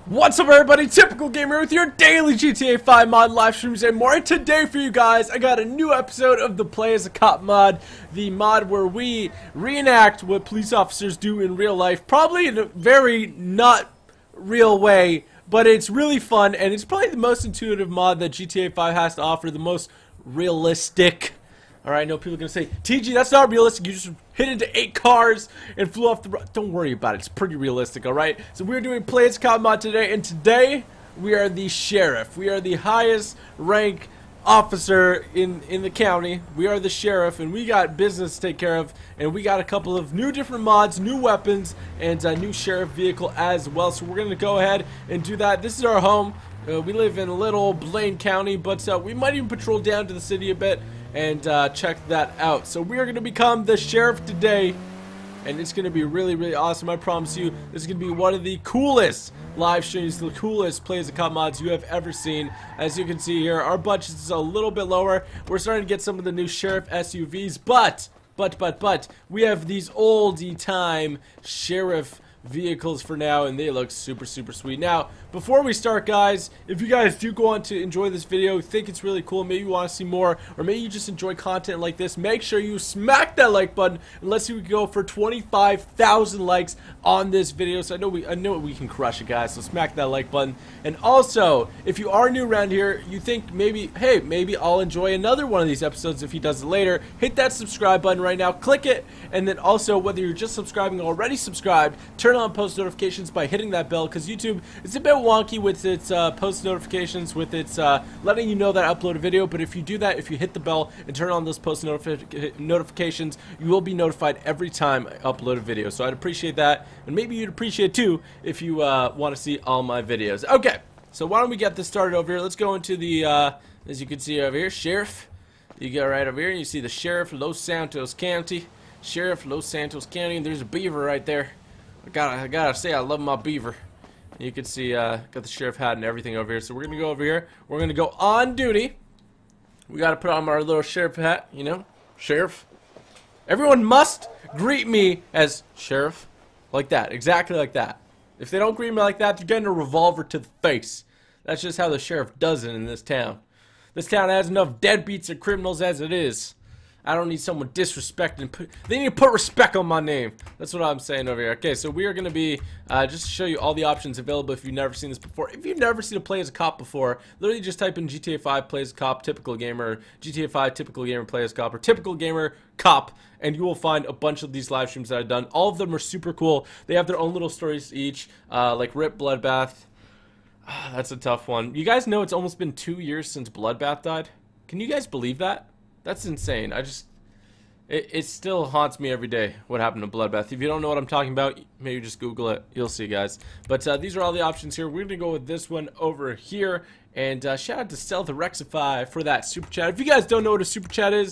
What's up, everybody? Typical Gamer with your daily GTA 5 mod live streams and more. And today for you guys, I got a new episode of the Play as a Cop mod, the mod where we reenact what police officers do in real life, probably in a very not real way, but it's really fun, and it's probably the most intuitive mod that GTA 5 has to offer, the most realistic. Alright, I know people are going to say, TG, that's not realistic. You just hit into 8 cars and flew off the road. Don't worry about it. It's pretty realistic, alright? So we're doing Play as a Cop mod today, and today we are the sheriff. We are the highest rank officer in the county. We are the sheriff, and we got business to take care of, and we got a couple of new different mods, new weapons, and a new sheriff vehicle as well. So we're going to go ahead and do that. This is our home. We live in little Blaine County, but we might even patrol down to the city a bit and check that out. So we are going to become the sheriff today, and it's going to be really, really awesome. I promise you, this is going to be one of the coolest live streams, the coolest Play as a Cop mods you have ever seen. As you can see here, our budget is a little bit lower. We're starting to get some of the new sheriff SUVs, but we have these oldie time sheriff vehicles for now, and they look super sweet. Now, before we start, guys, if you guys do go on to enjoy this video, think it's really cool, maybe you want to see more, or maybe you just enjoy content like this, make sure you smack that like button, and let's see if we can go for 25,000 likes on this video. So I know we can crush it, guys, so smack that like button. And also, if you are new around here, you think maybe, hey, maybe I'll enjoy another one of these episodes if he does it later, hit that subscribe button right now, click it, and then also, whether you're just subscribing or already subscribed, turn on post notifications by hitting that bell, because YouTube is a bit wonky with its post notifications, with its letting you know that I upload a video. But if you do that, if you hit the bell and turn on those post notifications, you will be notified every time I upload a video. So I'd appreciate that, and maybe you'd appreciate too if you want to see all my videos. Okay, so why don't we get this started over here? Let's go into the as you can see over here, sheriff. You go right over here and you see the sheriff, Los Santos County. Sheriff, Los Santos County, and there's a beaver right there. I gotta say, I love my beaver. You can see, got the sheriff hat and everything over here. So we're gonna go over here. We're gonna go on duty. We gotta put on our little sheriff hat, you know, sheriff. Everyone must greet me as sheriff, like that, exactly like that. If they don't greet me like that, they're getting a revolver to the face. That's just how the sheriff does it in this town. This town has enough deadbeats and criminals as it is. I don't need someone disrespecting. They need to put respect on my name. That's what I'm saying over here. Okay, so we are going to be, just to show you all the options available if you've never seen this before. If you've never seen a Play as a Cop before, literally just type in GTA 5 Play as a Cop, Typical Gamer, GTA 5 Typical Gamer Play as a Cop, or Typical Gamer Cop, and you will find a bunch of these live streams that I've done. All of them are super cool. They have their own little stories each, like Rip Bloodbath. That's a tough one. You guys know it's almost been 2 years since Bloodbath died? Can you guys believe that? That's insane. It still haunts me every day what happened to Bloodbath. If you don't know what I'm talking about, maybe just Google it. You'll see, guys. But these are all the options here. We're going to go with this one over here. And shout out to Stealth Rectify for that super chat. If you guys don't know what a super chat is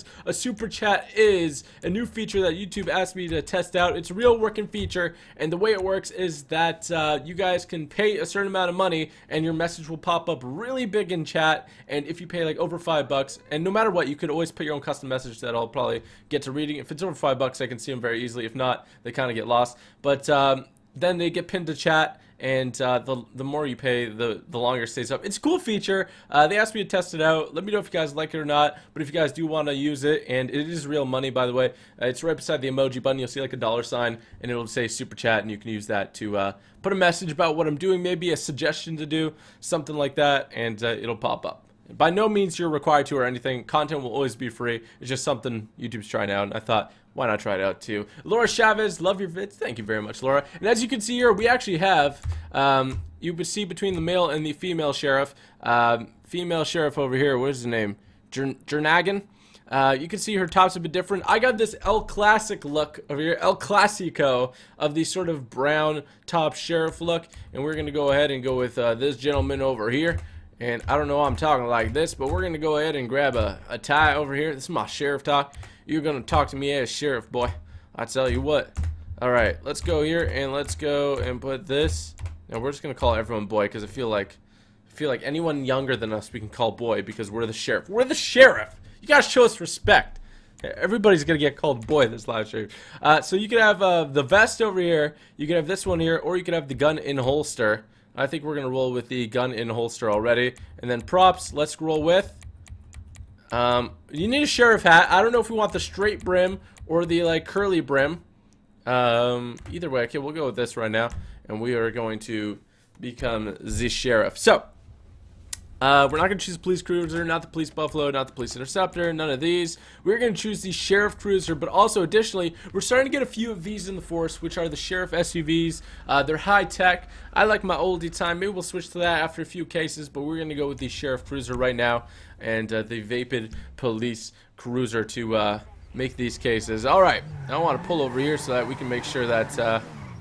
a new feature that YouTube asked me to test out. It's a real working feature, and the way it works is that you guys can pay a certain amount of money, and your message will pop up really big in chat. And if you pay like over $5, and no matter what, you could always put your own custom message that I'll probably get to reading. If it's over $5, I can see them very easily. If not, they kind of get lost. But then they get pinned to chat, and the more you pay, the longer it stays up. It's a cool feature. They asked me to test it out. Let me know if you guys like it or not. But if you guys do want to use it, and it is real money, by the way, it's right beside the emoji button. You'll see like a $sign, and it'll say super chat, and you can use that to put a message about what I'm doing, maybe a suggestion to do, something like that, and it'll pop up. By no means you're required to or anything. Content will always be free. It's just something YouTube's trying out, and I thought, why not try it out too? Laura Chavez, love your vids. Thank you very much, Laura. And as you can see here, we actually have, you would see between the male and the female sheriff. Female sheriff over here, what is his name? Jernagan. You can see her top's a bit different. I got this El Classic look over here, El Clasico, of the sort of brown top sheriff look. And we're going to go ahead and go with this gentleman over here. And I don't know why I'm talking like this, but we're going to go ahead and grab a tie over here. This is my sheriff talk. You're going to talk to me as sheriff, boy. I tell you what. Alright, let's go here and let's go and put this. Now we're just going to call everyone boy, because I feel like anyone younger than us we can call boy, because we're the sheriff. We're the sheriff. You guys show us respect. Everybody's gonna get called boy this live stream. So you could have the vest over here, you could have this one here, or you could have the gun in holster. I think we're going to roll with the gun in holster already. And then props, let's roll with... you need a sheriff hat. I don't know if we want the straight brim or the, like, curly brim. Either way, okay, we'll go with this right now. And we are going to become the sheriff. So, we're not going to choose police cruiser, not the police buffalo, not the police interceptor, none of these. We're going to choose the sheriff cruiser, but also additionally, we're starting to get a few of these in the force, which are the sheriff SUVs. They're high tech. I like my oldie time. Maybe we'll switch to that after a few cases, but we're going to go with the sheriff cruiser right now and the vapid police cruiser to make these cases. All right, I want to pull over here so that we can make sure that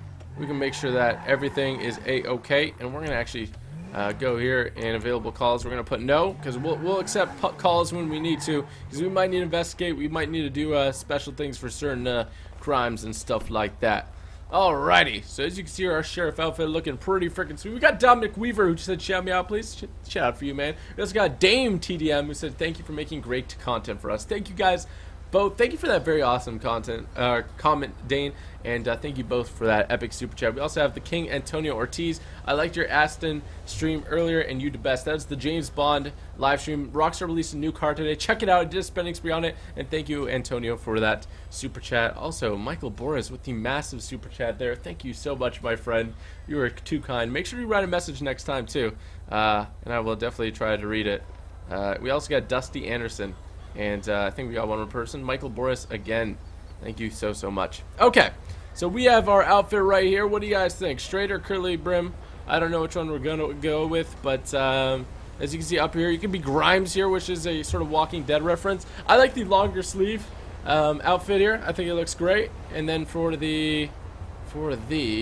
everything is a-okay, and we're going to actually go here in available calls. We're going to put no, because we'll accept calls when we need to, because we might need to investigate. We might need to do special things for certain crimes and stuff like that. Alrighty, so as you can see, our sheriff outfit looking pretty freaking sweet. We got Dominic Weaver, who just said shout me out, please. Shout out for you, man. We also got Dame TDM, who said thank you for making great content for us. Thank you guys both. Thank you for that very awesome comment, Dane, and thank you both for that epic super chat. We also have the King Antonio Ortiz. I liked your Aston stream earlier, and you the best. That's the James Bond live stream. Rockstar released a new car today. Check it out. I did a spending spree on it, and thank you, Antonio, for that super chat. Also, Michael Boris with the massive super chat there. Thank you so much, my friend. You were too kind. Make sure you write a message next time too, and I will definitely try to read it. We also got Dusty Anderson. And I think we got one more person. Michael Boris again. Thank you so much. Okay, so we have our outfit right here. What do you guys think? Straight or curly brim? I don't know which one we're going to go with, but as you can see up here, you can be Grimes here, which is a sort of Walking Dead reference. I like the longer sleeve outfit here. I think it looks great. And then for the what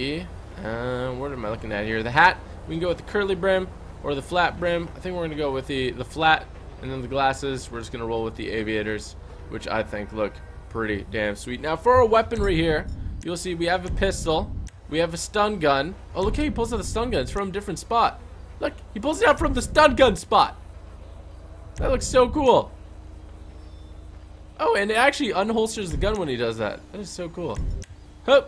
am I looking at here? The hat, we can go with the curly brim or the flat brim. I think we're going to go with the flat. And then the glasses, we're just going to roll with the aviators, which I think look pretty damn sweet. Now, for our weaponry here, you'll see we have a pistol. We have a stun gun. Oh, look how he pulls out the stun gun. It's from a different spot. Look, he pulls it out from the stun gun spot. That looks so cool. Oh, and it actually unholsters the gun when he does that. That is so cool. Hup.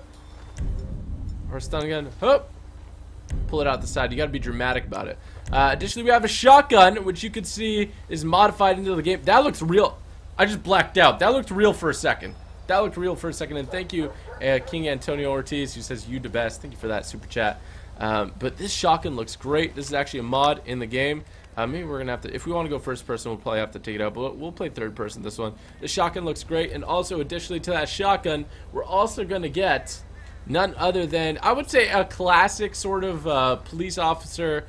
Our stun gun. Hup. Pull it out the side. You got to be dramatic about it. Additionally, we have a shotgun, which you can see is modified into the game. That looks real. I just blacked out. That looked real for a second. And thank you, King Antonio Ortiz, who says you the best. Thank you for that super chat. But this shotgun looks great. This is actually a mod in the game. Maybe we're gonna have to, if we want to go first person, we'll probably have to take it out, but we'll play third person this one. The shotgun looks great, and also additionally to that shotgun, we're also gonna get none other than, I would say, a classic sort of police officer.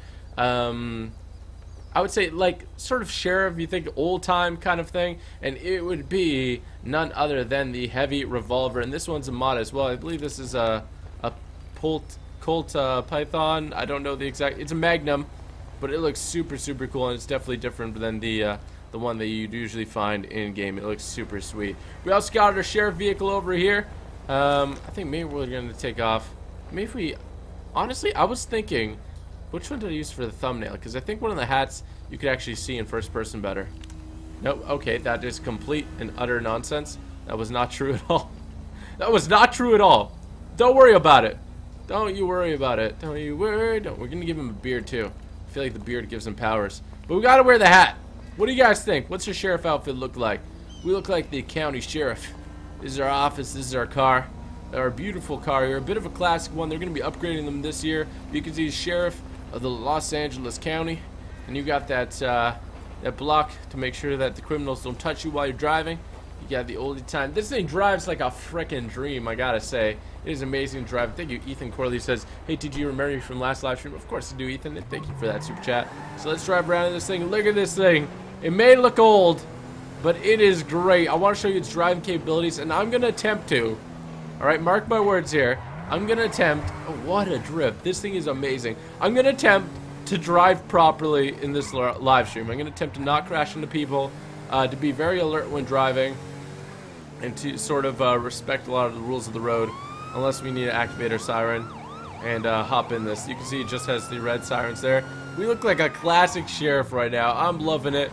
I would say like sort of sheriff, you think old time kind of thing, and it would be none other than the heavy revolver. And this one's a mod as well. I believe this is a Colt Python. I don't know the exact. It's a Magnum, but it looks super cool, and it's definitely different than the one that you'd usually find in game. It looks super sweet. We also got our sheriff vehicle over here. I think maybe we're gonna take off. Maybe if we, honestly, I was thinking, which one did I use for the thumbnail? Because I think one of the hats you could actually see in first person better. Nope. Okay, that is complete and utter nonsense. That was not true at all. That was not true at all. Don't worry about it. Don't you worry about it. Don't you worry. Don't. We're gonna give him a beard too. I feel like the beard gives him powers. But we gotta wear the hat. What do you guys think? What's your sheriff outfit look like? We look like the county sheriff. This is our office. This is our car. Our beautiful car here. A bit of a classic one. They're gonna be upgrading them this year. You can see sheriff of the Los Angeles County, and you got that that block to make sure that the criminals don't touch you while you're driving. You got the oldie time. This thing drives like a freaking dream, I gotta say. It is amazing to drive. Thank you, Ethan Corley says, hey, did you remember me from last live stream? Of course I do, Ethan, and thank you for that super chat. So let's drive around in this thing. Look at this thing. It may look old, but it is great. I want to show you its driving capabilities, and I'm gonna attempt to. All right, mark my words here. I'm gonna attempt. Oh, what a drift! This thing is amazing. I'm gonna attempt to drive properly in this live stream. I'm gonna attempt to not crash into people, to be very alert when driving, and to sort of respect a lot of the rules of the road, unless we need to activate our siren and hop in this. You can see it just has the red sirens there. We look like a classic sheriff right now. I'm loving it.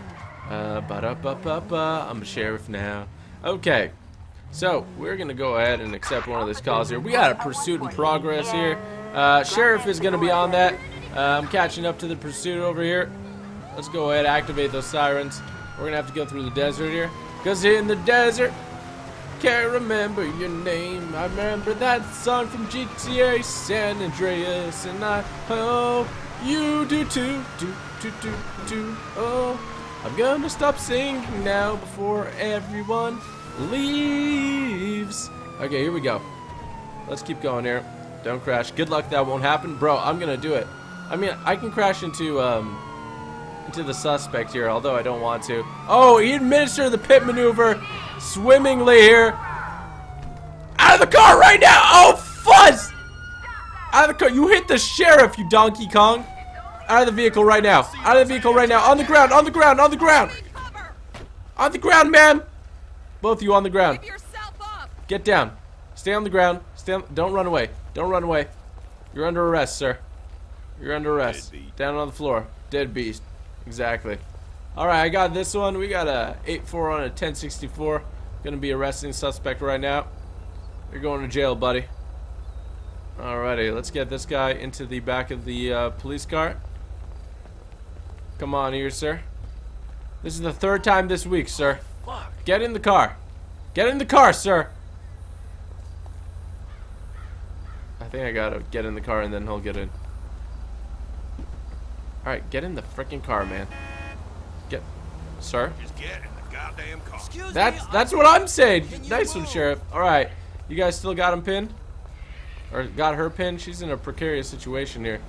I'm a sheriff now. Okay. So, we're going to go ahead and accept one of these calls here. We got a pursuit in progress here. Sheriff is going to be on that. I'm catching up to the pursuit over here. Let's go ahead and activate those sirens. We're gonna have to go through the desert here. Cause in the desert, can't remember your name. I remember that song from GTA San Andreas, and I hope you do too. Oh, I'm gonna stop singing now before everyone leaves. Okay, here we go. Let's keep going here. Don't crash. Good luck that won't happen. Bro, I'm gonna do it. I mean, I can crash into the suspect here, although I don't want to. Oh, he administered the pit maneuver swimmingly here. Out of the car right now! Oh, fuzz! Out of the car. You hit the sheriff, you Donkey Kong. Out of the vehicle right now. Out of the vehicle right now. On the ground, on the ground, on the ground. On the ground, ma'am. Both of you on the ground. Get down. Stay on the ground. Don't run away. Don't run away. You're under arrest, sir. You're under arrest. Down on the floor. Dead beast. Exactly. Alright, I got this one. We got a 8-4 on a 1064. Gonna be arresting suspect right now. You're going to jail, buddy. Alrighty, let's get this guy into the back of the police car. Come on here, sir. This is the 3rd time this week, sir. Get in the car. Get in the car, sir. I think I gotta get in the car and then he'll get in. Alright, get in the freaking car, man. Sir? Just get in the goddamn car. That's what I'm saying. Nice one, Sheriff. Alright. You guys still got him pinned? Or got her pinned? She's in a precarious situation here.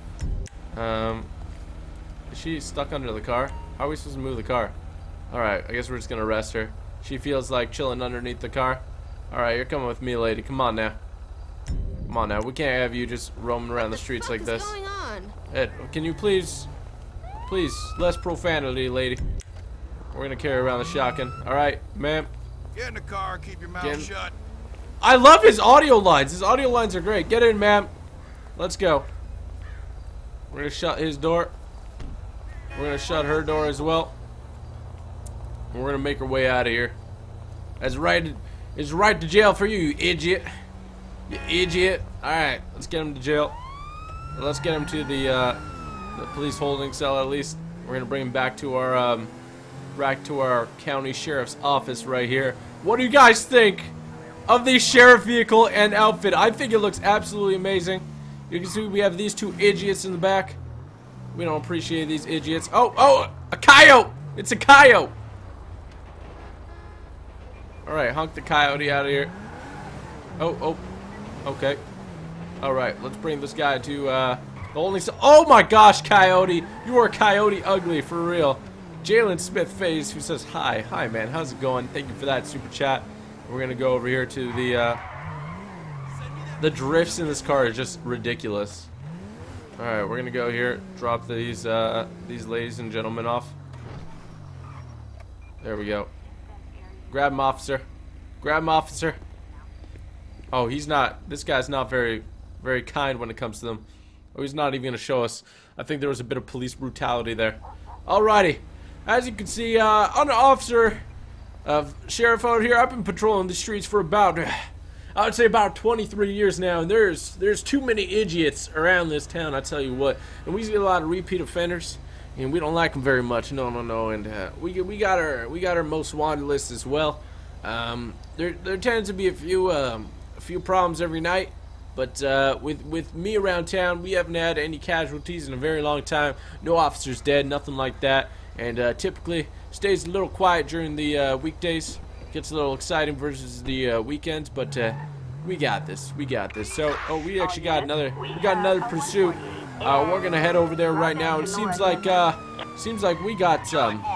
Is she stuck under the car? How are we supposed to move the car? Alright, I guess we're just gonna arrest her. She feels like chilling underneath the car. Alright, you're coming with me, lady. Come on now. Come on now. We can't have you just roaming around the streets like this. What's going on? Ed, can you please, less profanity, lady. We're gonna carry around the shotgun. Alright, ma'am. Get in the car, keep your mouth shut. I love his audio lines. His audio lines are great. Get in, ma'am. Let's go. We're gonna shut his door. We're gonna shut her door as well. And we're gonna make our way out of here. It's right to jail for you, you idiot. You idiot. Alright, let's get him to jail. Or let's get him to the police holding cell at least. We're gonna bring him back to our county sheriff's office right here. What do you guys think of the sheriff vehicle and outfit? I think it looks absolutely amazing. You can see we have these 2 idiots in the back. We don't appreciate these idiots. Oh, a coyote! It's a coyote! Alright, honk the coyote out of here. Oh, okay. Alright, let's bring this guy to the only. Oh my gosh, coyote! You are coyote ugly, for real. Jalen Smith Faze, who says hi. Hi, man. How's it going? Thank you for that super chat. We're gonna go over here to the drifts in this car is just ridiculous. All right, we're gonna go here. Drop these ladies and gentlemen off. There we go. Grab him, officer. Grab him, officer. Oh, he's not. This guy's not very kind when it comes to them. Oh, he's not even gonna show us. I think there was a bit of police brutality there. Alrighty. As you can see, I'm an officer of sheriff out here. I've been patrolling the streets for about, I would say about 23 years now, and there's too many idiots around this town, I tell you what. And we see a lot of repeat offenders, and we don't like them very much. No. And we got our most wanted list as well. There tends to be a few problems every night, but with me around town, we haven't had any casualties in a very long time. No officers dead, nothing like that. And typically stays a little quiet during the weekdays. Gets a little exciting versus the weekends, but we got this. So, we actually got another pursuit. We're gonna head over there right now. It seems like we got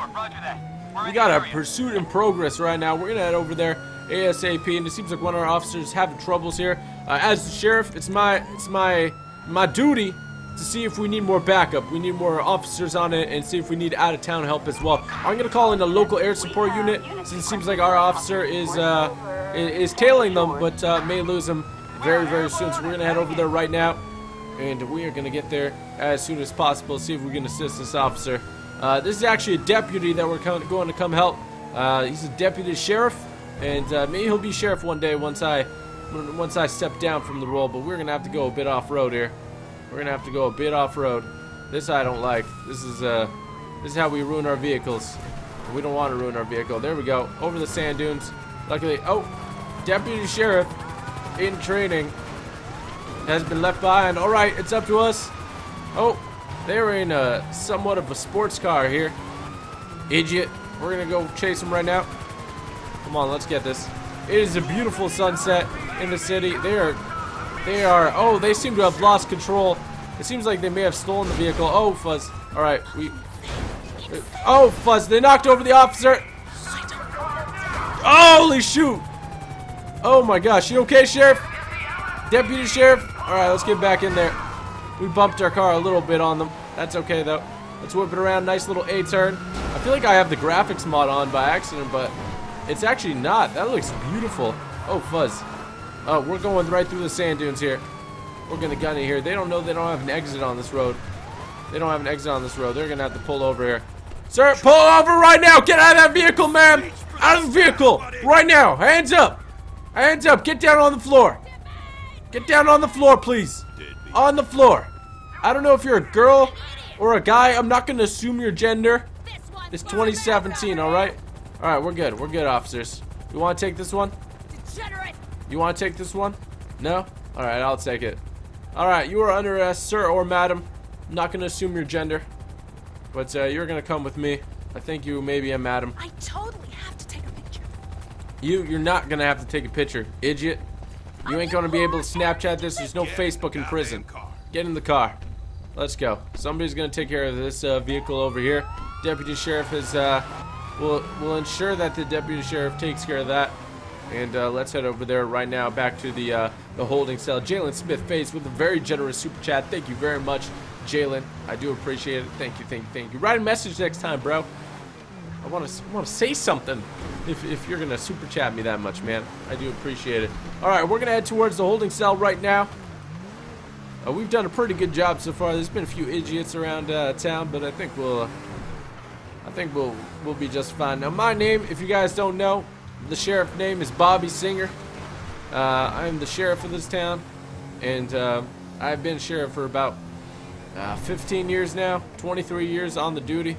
a pursuit in progress right now. We're gonna head over there ASAP, and it seems like one of our officers is having troubles here. As the sheriff, it's my duty to see if we need more backup. We need more officers on it, and see if we need out-of-town help as well. I'm gonna call in a local air support unit, since it seems like our officer is tailing them, but may lose them very soon. So we're gonna head over there right now, and we are gonna get there as soon as possible. See if we can assist this officer. This is actually a deputy that we're going to come help. He's a deputy sheriff, and maybe he'll be sheriff one day once I step down from the role. But we're gonna have to go a bit off-road here. We're gonna have to go a bit off-road. This I don't like. This is how we ruin our vehicles. We don't want to ruin our vehicle. There we go. Over the sand dunes. Luckily, oh, Deputy Sheriff in training has been left behind. All right, it's up to us. Oh, they were in somewhat of a sports car here. Idiot. We're gonna go chase them right now. Come on, let's get this. It is a beautiful sunset in the city. They are, oh, they seem to have lost control. It seems like they may have stolen the vehicle. Oh, Fuzz. All right, oh, Fuzz, they knocked over the officer. Holy shoot. Oh my gosh, you okay, Sheriff? Deputy Sheriff? All right, let's get back in there. We bumped our car a little bit on them. That's okay, though. Let's whip it around. Nice little A-turn. I feel like I have the graphics mod on by accident, but it's actually not. That looks beautiful. Oh, Fuzz. Oh, we're going right through the sand dunes here. We're gonna gun it here. They don't know they don't have an exit on this road. They don't have an exit on this road. They're gonna have to pull over here. Sir, pull over right now. Get out of that vehicle, ma'am. Out of the vehicle. Right now. Hands up. Hands up. Get down on the floor. Get down on the floor, please. On the floor. I don't know if you're a girl or a guy. I'm not gonna assume your gender. It's 2017, alright? Alright, we're good. We're good, officers. You wanna take this one? You wanna take this one? No? Alright, I'll take it. Alright, you are under arrest, sir or madam. I'm not gonna assume your gender. But you're gonna come with me. I think you may be a madam. I totally have to take a picture. You're not gonna have to take a picture, idiot. You ain't gonna be able to Snapchat this. There's no Facebook in prison. Get in the car. Let's go. Somebody's gonna take care of this vehicle over here. Deputy Sheriff has will ensure that the Deputy Sheriff takes care of that. And let's head over there right now, back to the holding cell. Jalen Smith Face with a very generous super chat. Thank you very much, Jalen. I do appreciate it. Thank you, thank you, thank you. Write a message next time, bro. I want to say something if you're gonna super chat me that much, man. I do appreciate it. All right, we're gonna head towards the holding cell right now. We've done a pretty good job so far. There's been a few idiots around town, but I think we'll be just fine. Now, my name, if you guys don't know, the sheriff name is Bobby Singer. I'm the sheriff of this town, and I've been sheriff for about 15 years now, 23 years on the duty.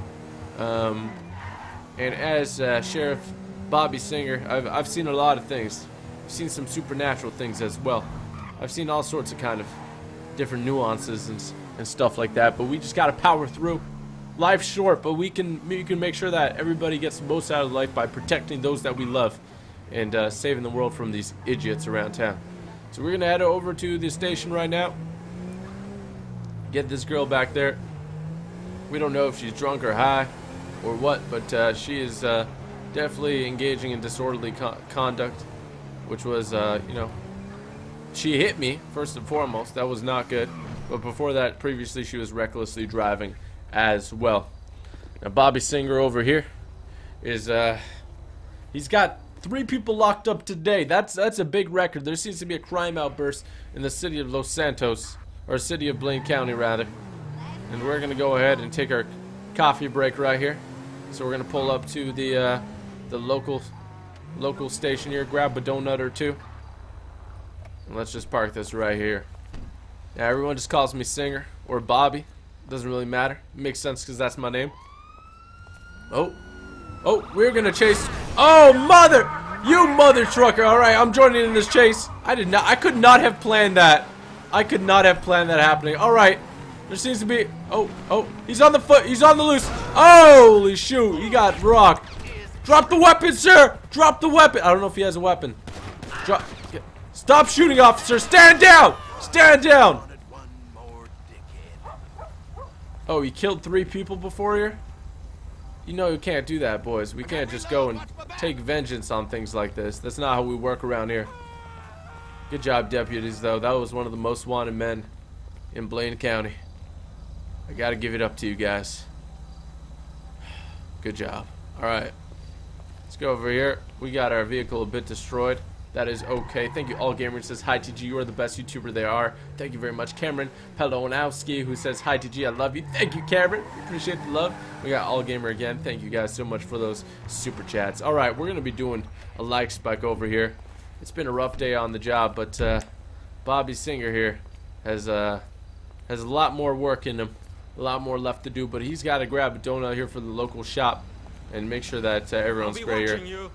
And as Sheriff Bobby Singer, I've seen a lot of things. I've seen some supernatural things as well. I've seen all sorts of kind of different nuances and stuff like that, but we just gotta power through. Life's short, but we can make sure that everybody gets the most out of life by protecting those that we love and saving the world from these idiots around town. So we're gonna head over to the station right now. Get this girl back there. We don't know if she's drunk or high or what, but she is definitely engaging in disorderly conduct, which was, you know, she hit me first and foremost. That was not good. But before that, previously, she was recklessly driving as well. Now, Bobby Singer over here is, he's got 3 people locked up today. That's a big record. There seems to be a crime outburst in the city of Los Santos, or city of Blaine County, rather. And we're gonna go ahead and take our coffee break right here. So we're gonna pull up to the local station here, grab a donut or two, and let's just park this right here. Now everyone just calls me Singer or Bobby. Doesn't really matter. It makes sense because that's my name. Oh, we're gonna chase. Oh, you mother trucker! All right, I'm joining in this chase. I could not have planned that. I could not have planned that happening. All right. There seems to be. Oh, he's on the foot. He's on the loose. Holy shoot. He got rocked. Drop the weapon, sir. Drop the weapon. I don't know if he has a weapon. Stop shooting, officer. Stand down. Stand down. Oh, he killed 3 people before here? You know you can't do that, boys. We can't just go and take vengeance on things like this. That's not how we work around here. Good job, deputies, though. That was one of the most wanted men in Blaine County. I gotta give it up to you guys. Good job. Alright. Let's go over here. We got our vehicle a bit destroyed. That is okay. Thank you, All Gamer. Says, hi, TG. You are the best YouTuber there are. Thank you very much. Cameron Pelonowski, who says, hi, TG. I love you. Thank you, Cameron. Appreciate the love. We got All Gamer again. Thank you guys so much for those super chats. Alright, we're going to be doing a like spike over here. It's been a rough day on the job, but Bobby Singer here has a lot more work in him a lot more left to do, but he's got to grab a donut here from the local shop and make sure that everyone's great here.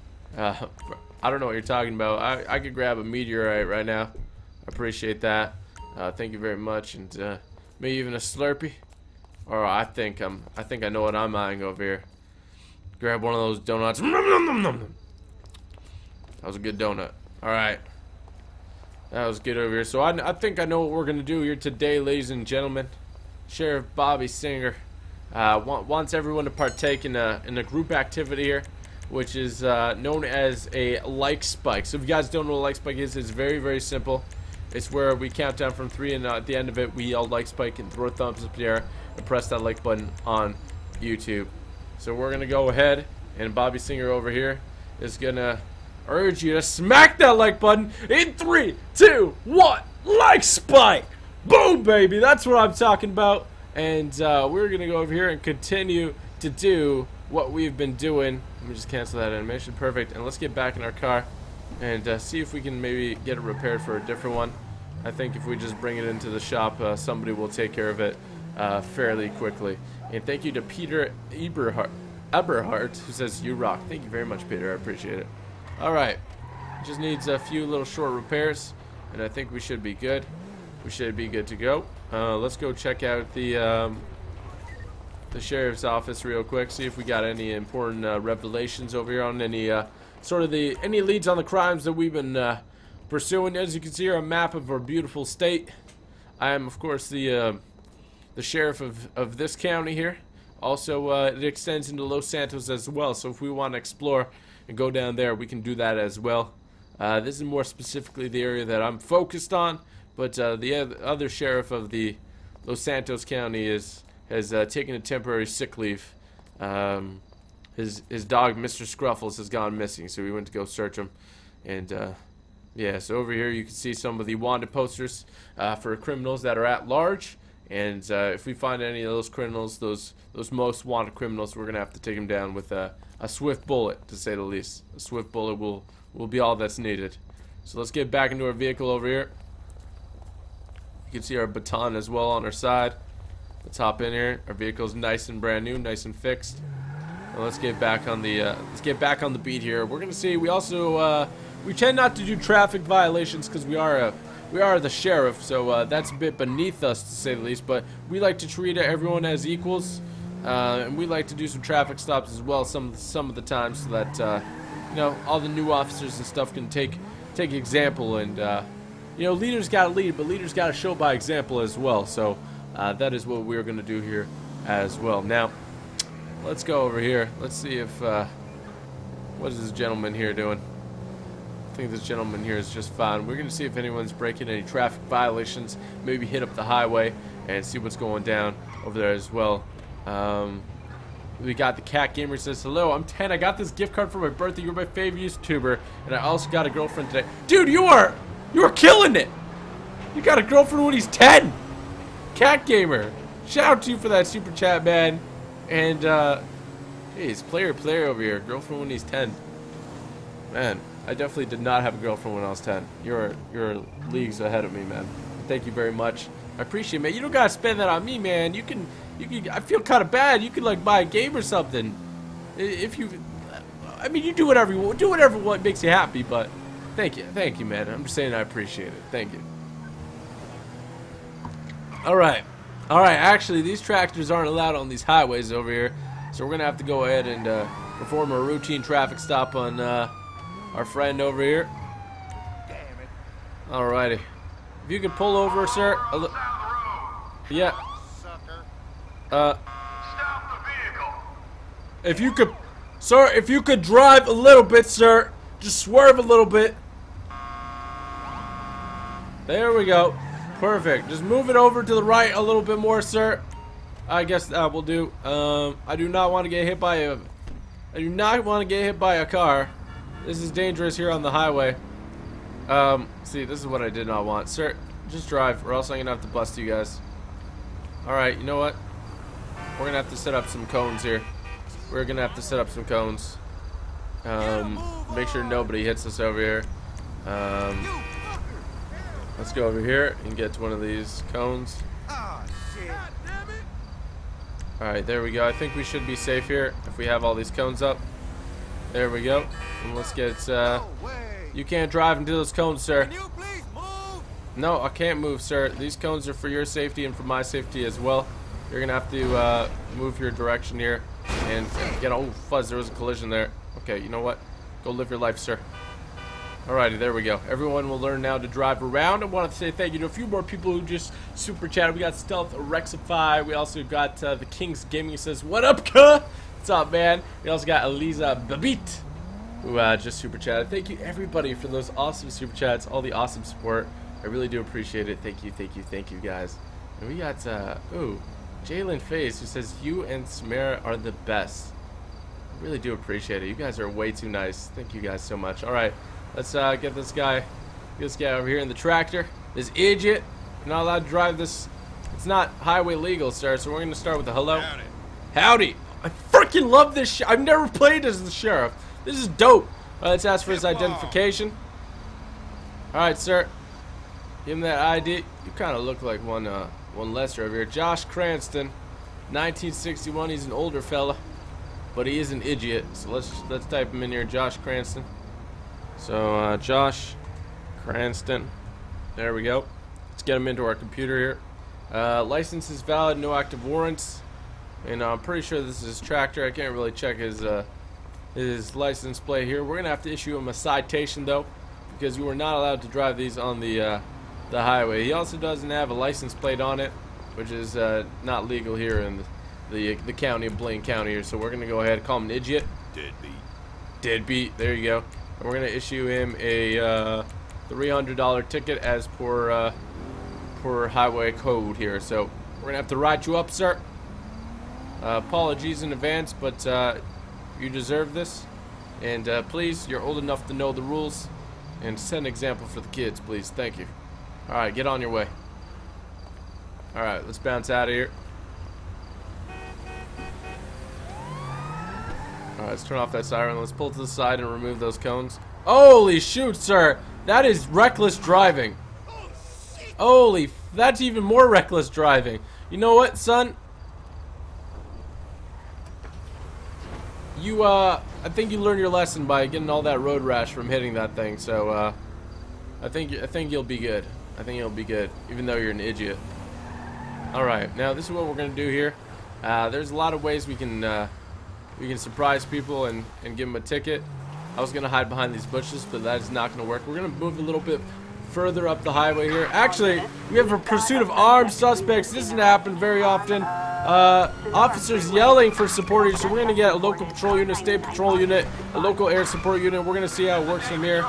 I don't know what you're talking about. I could grab a meteorite right now. I appreciate that. Thank you very much, and maybe even a Slurpee. Or I think I know what I'm eyeing over here. Grab one of those donuts. That was a good donut. All right, that was good over here. So I think I know what we're gonna do here today, ladies and gentlemen. Sheriff Bobby Singer wants everyone to partake in a group activity here, which is known as a like spike. So if you guys don't know what a like spike is, it's very, very simple. It's where we count down from 3, and at the end of it, we all like spike and throw thumbs up in the air and press that like button on YouTube. So we're gonna go ahead, and Bobby Singer over here is gonna urge you to smack that like button in 3, 2, 1. Like spike! Boom, baby! That's what I'm talking about. And we're gonna go over here and continue to do what we've been doing. Let me just cancel that animation. Perfect. And let's get back in our car and see if we can maybe get it repaired for a different one. I think if we just bring it into the shop, somebody will take care of it fairly quickly. And thank you to Peter Eberhardt, who says, "You rock." Thank you very much, Peter. I appreciate it. Alright. Just needs a few little short repairs, and I think we should be good. We should be good to go. Let's go check out the sheriff's office real quick, see if we got any important revelations over here on any any leads on the crimes that we've been pursuing. As you can see here, a map of our beautiful state. I am, of course, the sheriff of this county here. Also, it extends into Los Santos as well, so if we want to explore and go down there, we can do that as well. This is more specifically the area that I'm focused on, but the other sheriff of the Los Santos County has taken a temporary sick leave. His dog, Mr. Scruffles, has gone missing, so we went to go search him. And yeah, so over here you can see some of the wanted posters for criminals that are at large. And if we find any of those criminals, those most wanted criminals, we're gonna have to take them down with a swift bullet, to say the least. A swift bullet will be all that's needed. So let's get back into our vehicle over here. You can see our baton as well on our side. Let's hop in here. Our vehicle's nice and brand new, nice and fixed. And let's get back on the beat here. We're gonna see. We also we tend not to do traffic violations because we are the sheriff, so that's a bit beneath us, to say the least. But we like to treat everyone as equals, and we like to do some traffic stops as well some of the time, so that you know, all the new officers and stuff can take example. And you know, leaders gotta lead, but leaders gotta show by example as well. So that is what we're gonna do here as well. Now, let's go over here. Let's see if what is this gentleman here doing? I think this gentleman here is just fine. We're gonna see if anyone's breaking any traffic violations. Maybe hit up the highway and see what's going down over there as well. We got the Cat Gamer says, "Hello, I'm 10. I got this gift card for my birthday. You're my favorite YouTuber, and I also got a girlfriend today." Dude, you are killing it. You got a girlfriend when he's 10. Cat Gamer, shout out to you for that super chat, man. And hey, it's player over here. Girlfriend when he's 10. Man, I definitely did not have a girlfriend when I was 10. You're leagues ahead of me, man. Thank you very much. I appreciate it, man. You don't gotta spend that on me, man. You can. I feel kind of bad. You could like buy a game or something. If you, I mean, you do whatever you want. Do whatever what makes you happy. But thank you, man. I'm just saying I appreciate it. Thank you. All right. Actually, these tractors aren't allowed on these highways over here, so we're gonna have to go ahead and perform a routine traffic stop on our friend over here. Damn it. Alrighty. If you could pull over, sir. Yeah. Stop the vehicle. If you could, sir, if you could drive a little bit, sir. Just swerve a little bit. There we go. Perfect. Just move it over to the right a little bit more, sir. I guess that will do. I do not want to get hit by a car. This is dangerous here on the highway. See, this is what I did not want. Sir, just drive, or else I'm gonna have to bust you guys. Alright, you know what? We're gonna have to set up some cones here. We're gonna have to set up some cones. Make sure nobody hits us over here. Let's go over here and get to one of these cones. Ah, shit. Alright, there we go. I think we should be safe here if we have all these cones up. There we go. And let's get, you can't drive into those cones, sir. Can you please move? No, I can't move, sir. These cones are for your safety and for my safety as well. You're gonna have to move your direction here and get. Oh, fuzz! There was a collision there. Okay, you know what? Go live your life, sir. Alrighty, there we go. Everyone will learn now to drive around. I want to say thank you to a few more people who just super chatted. We got Stealth Rexify. We also got the King's Gaming. He says, "What up, cuh? What's up, man?" We also got Eliza Babit, who just super chatted. Thank you everybody for those awesome super chats, all the awesome support. I really do appreciate it. Thank you, thank you, thank you, guys. And we got ooh, Jalen Face, who says, "You and Samara are the best." I really do appreciate it. You guys are way too nice. Thank you guys so much. All right, let's get this guy over here in the tractor. This idiot, you're not allowed to drive this. It's not highway legal, sir. So we're gonna start with a hello. Howdy. Howdy. I freaking love this. I've never played as the sheriff. This is dope. All right, let's ask for his identification. All right, sir. Give him that ID. You kind of look like one lesser over here. Josh Cranston, 1961. He's an older fella, but he is an idiot. So let's type him in here. Josh Cranston. So Josh Cranston. There we go. Let's get him into our computer here. License is valid. No active warrants. And I'm pretty sure this is his tractor. I can't really check his license plate here. We're gonna have to issue him a citation though, because you are not allowed to drive these on the highway. He also doesn't have a license plate on it, which is not legal here in the county of Blaine County here. So we're gonna go ahead and call him an idiot. Deadbeat. There you go. And we're gonna issue him a $300 ticket as per highway code here. So we're gonna have to write you up, sir. Apologies in advance, but you deserve this. And please, you're old enough to know the rules, and set an example for the kids, please. Thank you. Alright, get on your way. Alright, let's bounce out of here. Alright, let's turn off that siren. Let's pull to the side and remove those cones. Holy shoot, sir! That is reckless driving. Holy, that's even more reckless driving. You know what, son? I think you learned your lesson by getting all that road rash from hitting that thing. So, I think you'll be good. I think you'll be good, even though you're an idiot. All right, now this is what we're gonna do here. There's a lot of ways we can surprise people and give them a ticket. I was gonna hide behind these bushes, but that is not gonna work. We're gonna move a little bit further up the highway here. Actually, we have a pursuit of armed suspects. This doesn't happen very often. Officers yelling for support, so we're gonna get a local patrol unit, state patrol unit, a local air support unit. We're gonna see how it works from here.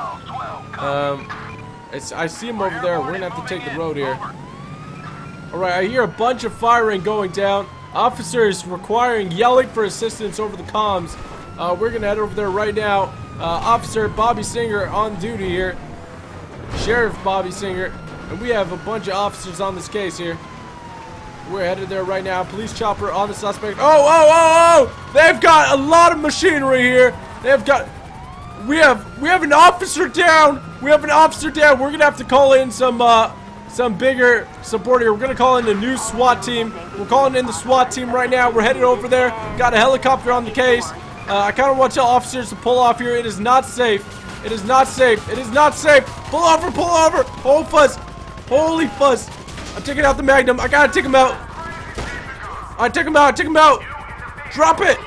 I see him over there. We're gonna have to take the road here. Alright, I hear a bunch of firing going down. Officers yelling for assistance over the comms. We're gonna head over there right now. Officer Bobby Singer on duty here. Sheriff Bobby Singer. And we have a bunch of officers on this case here. We're headed there right now. Police chopper on the suspect. Oh! They've got a lot of machinery here. We have an officer down. We have an officer down. We're gonna have to call in some bigger support here. We're gonna call in the new SWAT team. We're calling in the SWAT team right now. We're headed over there. Got a helicopter on the case. I kind of want to tell officers to pull off here. It is not safe. It is not safe. It is not safe. Pull over. Pull over. Oh, fuzz. Holy fuzz. I'm taking out the Magnum. I gotta take him out. I take him out. Take him out. Drop it.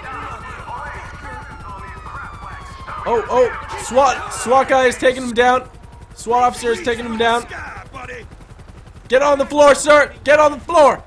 Oh. SWAT guy is taking him down. SWAT officer is taking him down. Get on the floor, sir. Get on the floor.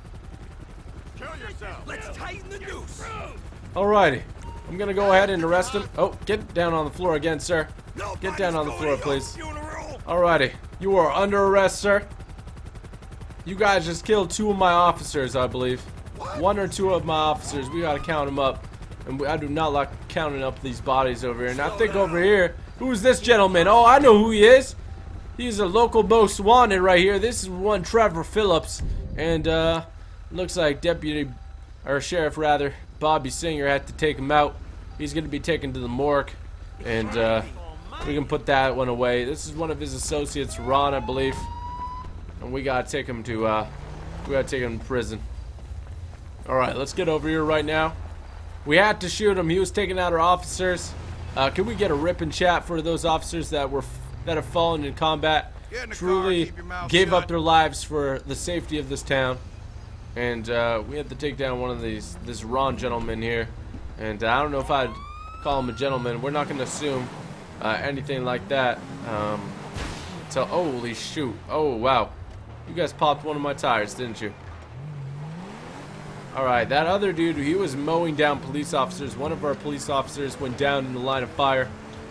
Let's tighten the noose. Alrighty. I'm gonna go ahead and arrest him. Oh, get down on the floor again, sir. Get down on the floor, please. Alrighty. You are under arrest, sir. You guys just killed 2 of my officers, I believe. 1 or 2 of my officers. We gotta count them up. And I do not like counting up these bodies over here. And I think over here, who's this gentleman? Oh, I know who he is. He's a local most wanted right here. This is one Trevor Phillips. And looks like Sheriff rather, Bobby Singer had to take him out. He's gonna be taken to the morgue. And we can put that one away. This is one of his associates, Ron, I believe. And we gotta take him to prison. Alright, let's get over here right now. We had to shoot him. He was taking out our officers. Can we get a rip and chat for those officers that have fallen in combat? Truly gave up their lives for the safety of this town. And we had to take down one of this Ron gentleman here. And I don't know if I'd call him a gentleman. We're not going to assume anything like that. So, holy shoot. Oh, wow. You guys popped one of my tires, didn't you? Alright, that other dude, he was mowing down police officers. One of our police officers went down in the line of fire,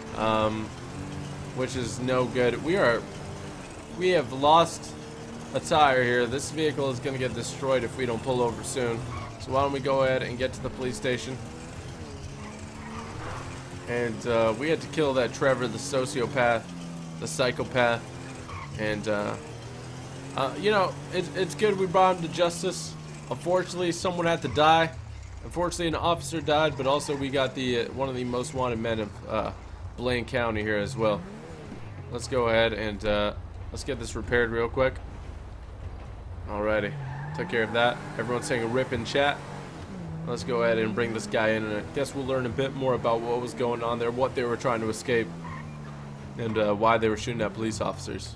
which is no good. We have lost a tire here. This vehicle is going to get destroyed if we don't pull over soon. So why don't we go ahead and get to the police station. And we had to kill that Trevor, the sociopath, the psychopath. And, you know, it's good we brought him to justice. Unfortunately, someone had to die. Unfortunately, an officer died, but also we got the one of the most wanted men of Blaine County here as well. Let's go ahead and let's get this repaired real quick. Alrighty, took care of that. Everyone's saying a rip in chat. Let's go ahead and bring this guy in, and I guess we'll learn a bit more about what was going on there, what they were trying to escape, and why they were shooting at police officers.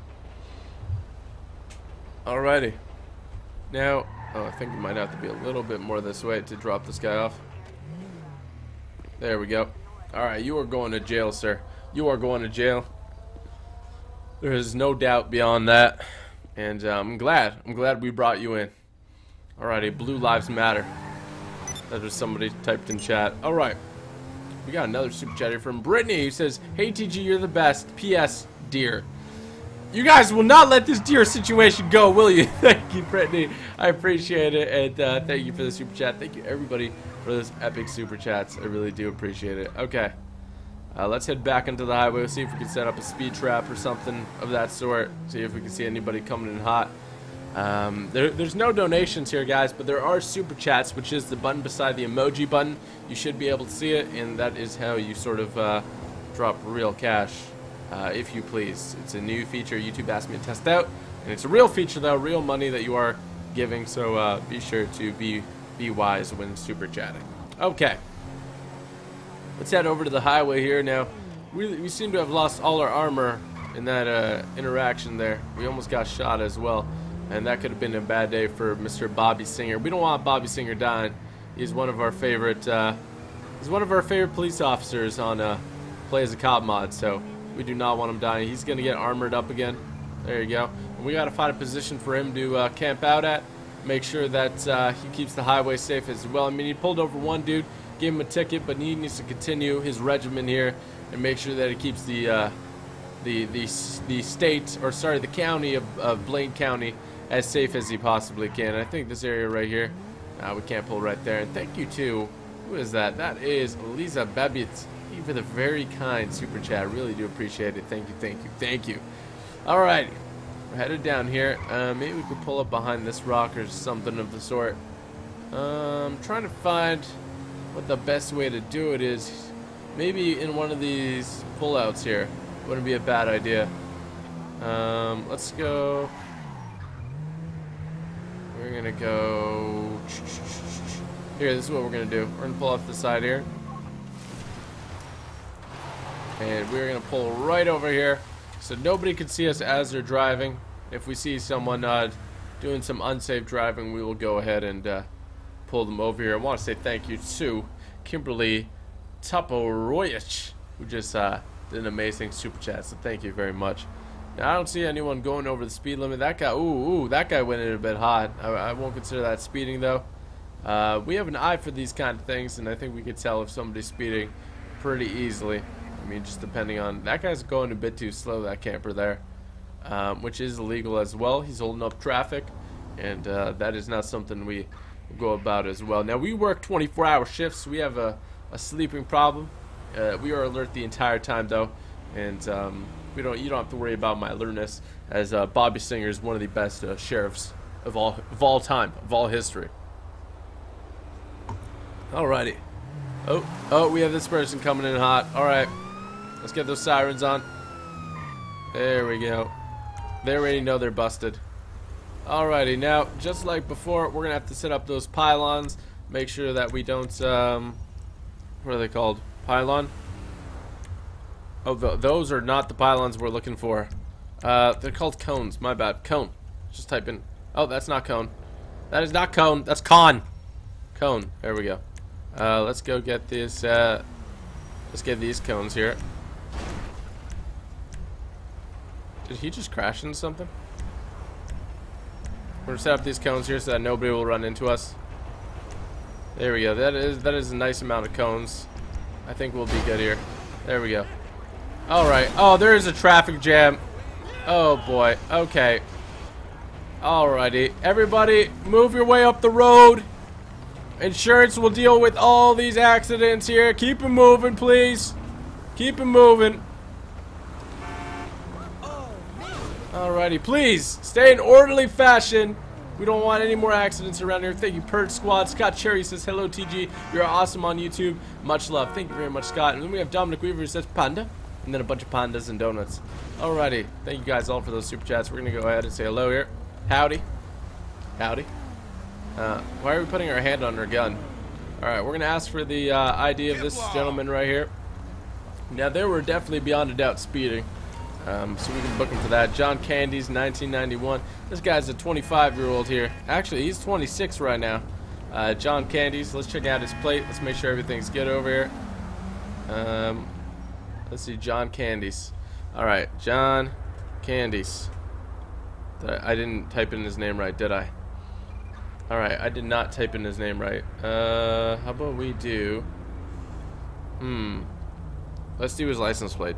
Alrighty. Now, oh, I think we might have to be a little bit more this way to drop this guy off. There we go. Alright, you are going to jail, sir. You are going to jail. There is no doubt beyond that. And I'm glad we brought you in. Alrighty, Blue Lives Matter. That was somebody typed in chat. Alright. We got another super chat here from Brittany, who says, "Hey TG, you're the best. P.S. Dear." You guys will not let this deer situation go, will you? Thank you, Brittany. I appreciate it, and thank you for the super chat. Thank you, everybody, for those epic super chats. I really do appreciate it. Okay, let's head back into the highway. We'll see if we can set up a speed trap or something of that sort. See if we can see anybody coming in hot. There's no donations here, guys, but there are super chats, which is the button beside the emoji button. You should be able to see it, and that is how you sort of drop real cash. If you please. It's a new feature YouTube asked me to test out, and it's a real feature though, real money that you are giving, so be sure to be wise when super chatting. Okay, let's head over to the highway here now. We seem to have lost all our armor in that interaction there. We almost got shot as well, and that could have been a bad day for Mr. Bobby Singer. We don't want Bobby Singer dying. He's one of our favorite police officers on Play as a Cop mod, so we do not want him dying. He's going to get armored up again. There you go. And we got to find a position for him to camp out at. Make sure that he keeps the highway safe as well. I mean, he pulled over one dude, gave him a ticket, but he needs to continue his regimen here and make sure that he keeps the state, or sorry, the county of Blaine County as safe as he possibly can. I think this area right here, we can't pull right there. And thank you to, who is that? That is Lisa Babbitt. For the very kind super chat. I really do appreciate it. Thank you, thank you, thank you. Alright, we're headed down here. Maybe we could pull up behind this rock or something of the sort. I'm trying to find what the best way to do it is. Maybe in one of these pullouts here. Wouldn't be a bad idea. Let's go. We're gonna go here. This is what we're gonna do. We're gonna pull off the side here. And we're going to pull right over here so nobody can see us as they're driving. If we see someone doing some unsafe driving, we will go ahead and pull them over here. I want to say thank you to Kimberly Toporoyich, who just did an amazing super chat, so thank you very much. Now, I don't see anyone going over the speed limit. That guy, ooh, that guy went in a bit hot. I won't consider that speeding, though. We have an eye for these kind of things, and I think we could tell if somebody's speeding pretty easily. I mean, just depending on, that guy's going a bit too slow, that camper there, which is illegal as well. He's holding up traffic, and that is not something we go about as well. Now, we work 24-hour shifts. We have a sleeping problem. We are alert the entire time, though, and you don't have to worry about my alertness, as Bobby Singer is one of the best sheriffs of all time, of all history. Alrighty. Oh, we have this person coming in hot. Alright. Let's get those sirens on. There we go. They already know they're busted. Alrighty, now, just like before, we're going to have to set up those pylons Make sure that we don't, what are they called? Pylon? Oh, those are not the pylons we're looking for. They're called cones. My bad. Cone. Just type in. Oh, that's not cone. That is not cone. That's con. Cone. There we go. Let's go get this. Let's get these cones here. Did he just crash into something? We're gonna set up these cones here so that nobody will run into us. There we go. That is a nice amount of cones. I think we'll be good here. There we go. Alright. Oh, there is a traffic jam. Oh boy. Okay. Alrighty. Everybody, move your way up the road. Insurance will deal with all these accidents here. Keep it moving, please. Keep it moving. Alrighty, please stay in orderly fashion. We don't want any more accidents around here. Thank you, Purge Squad. Scott Cherry says, hello, TG. You're awesome on YouTube. Much love. Thank you very much, Scott. And then we have Dominic Weaver who says, panda. And then a bunch of pandas and donuts. Alrighty. Thank you guys all for those super chats. We're going to go ahead and say hello here. Howdy. Howdy. Why are we putting our hand on our gun? Alright, we're going to ask for the ID of this gentleman right here. Now, they were definitely beyond a doubt speeding. So we can book him for that. John Candy's 1991. This guy's a 25-year-old here. Actually, he's 26 right now. John Candy's. Let's check out his plate. Let's make sure everything's good over here. Let's see, John Candy's. Alright, John Candy's. I didn't type in his name right, did I? Alright, I did not type in his name right. How about we do... Let's do his license plate.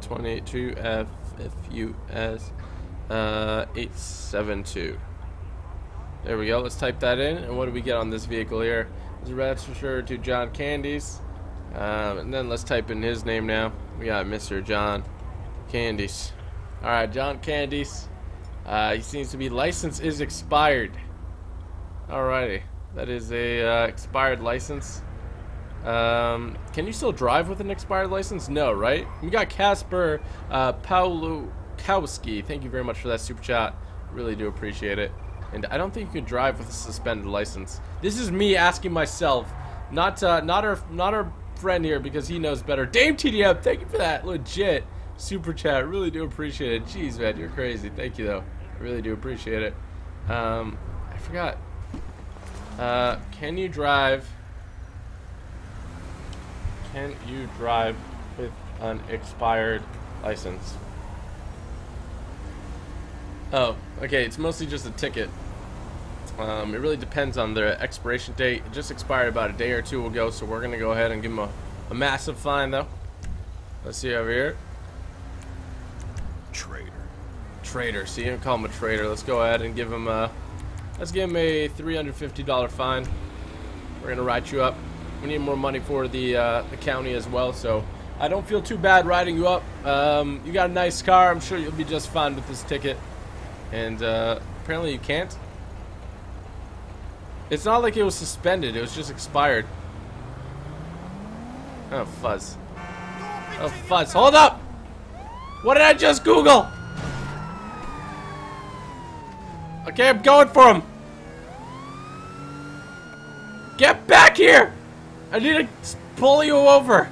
22FFUS 872. There we go. Let's type that in. And what do we get on this vehicle here? This is registered to John Candy's. And then let's type in his name now. We got Mr. John Candy's. Alright, John Candy's. He seems to be license is expired. Alrighty. That is a expired license. Can you still drive with an expired license? No, right? We got Casper Paulukowski. Thank you very much for that super chat. Really do appreciate it. And I don't think you could drive with a suspended license. This is me asking myself, not our friend here because he knows better. Dame TDM, thank you for that legit super chat. Really do appreciate it. Jeez, man, you're crazy. Thank you though. I really do appreciate it. I forgot. Can you drive? Can you drive with an expired license? Oh, okay, it's mostly just a ticket. It really depends on the expiration date. It just expired about a day or two ago, so we're gonna go ahead and give him a massive fine though. Let's see over here. Traitor. See, you can call him a traitor. Let's go ahead and give him a $350 fine. We're gonna write you up. We need more money for the county as well, so I don't feel too bad writing you up. You got a nice car. I'm sure you'll be just fine with this ticket. And apparently you can't. It's not like it was suspended. It was just expired. Oh, fuzz. Oh, fuzz. Hold up! What did I just Google? Okay, I'm going for him. Get back here! I need to pull you over.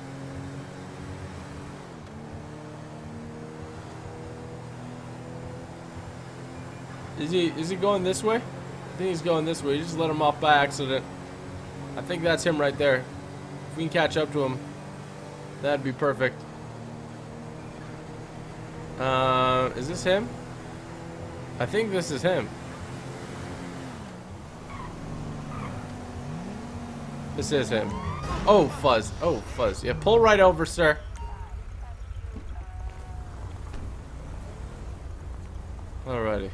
Is he going this way? I think he's going this way. You just let him off by accident. I think that's him right there. If we can catch up to him, that'd be perfect. Is this him? I think this is him. This is him. Oh, fuzz. Oh, fuzz. Yeah, pull right over, sir. Alrighty.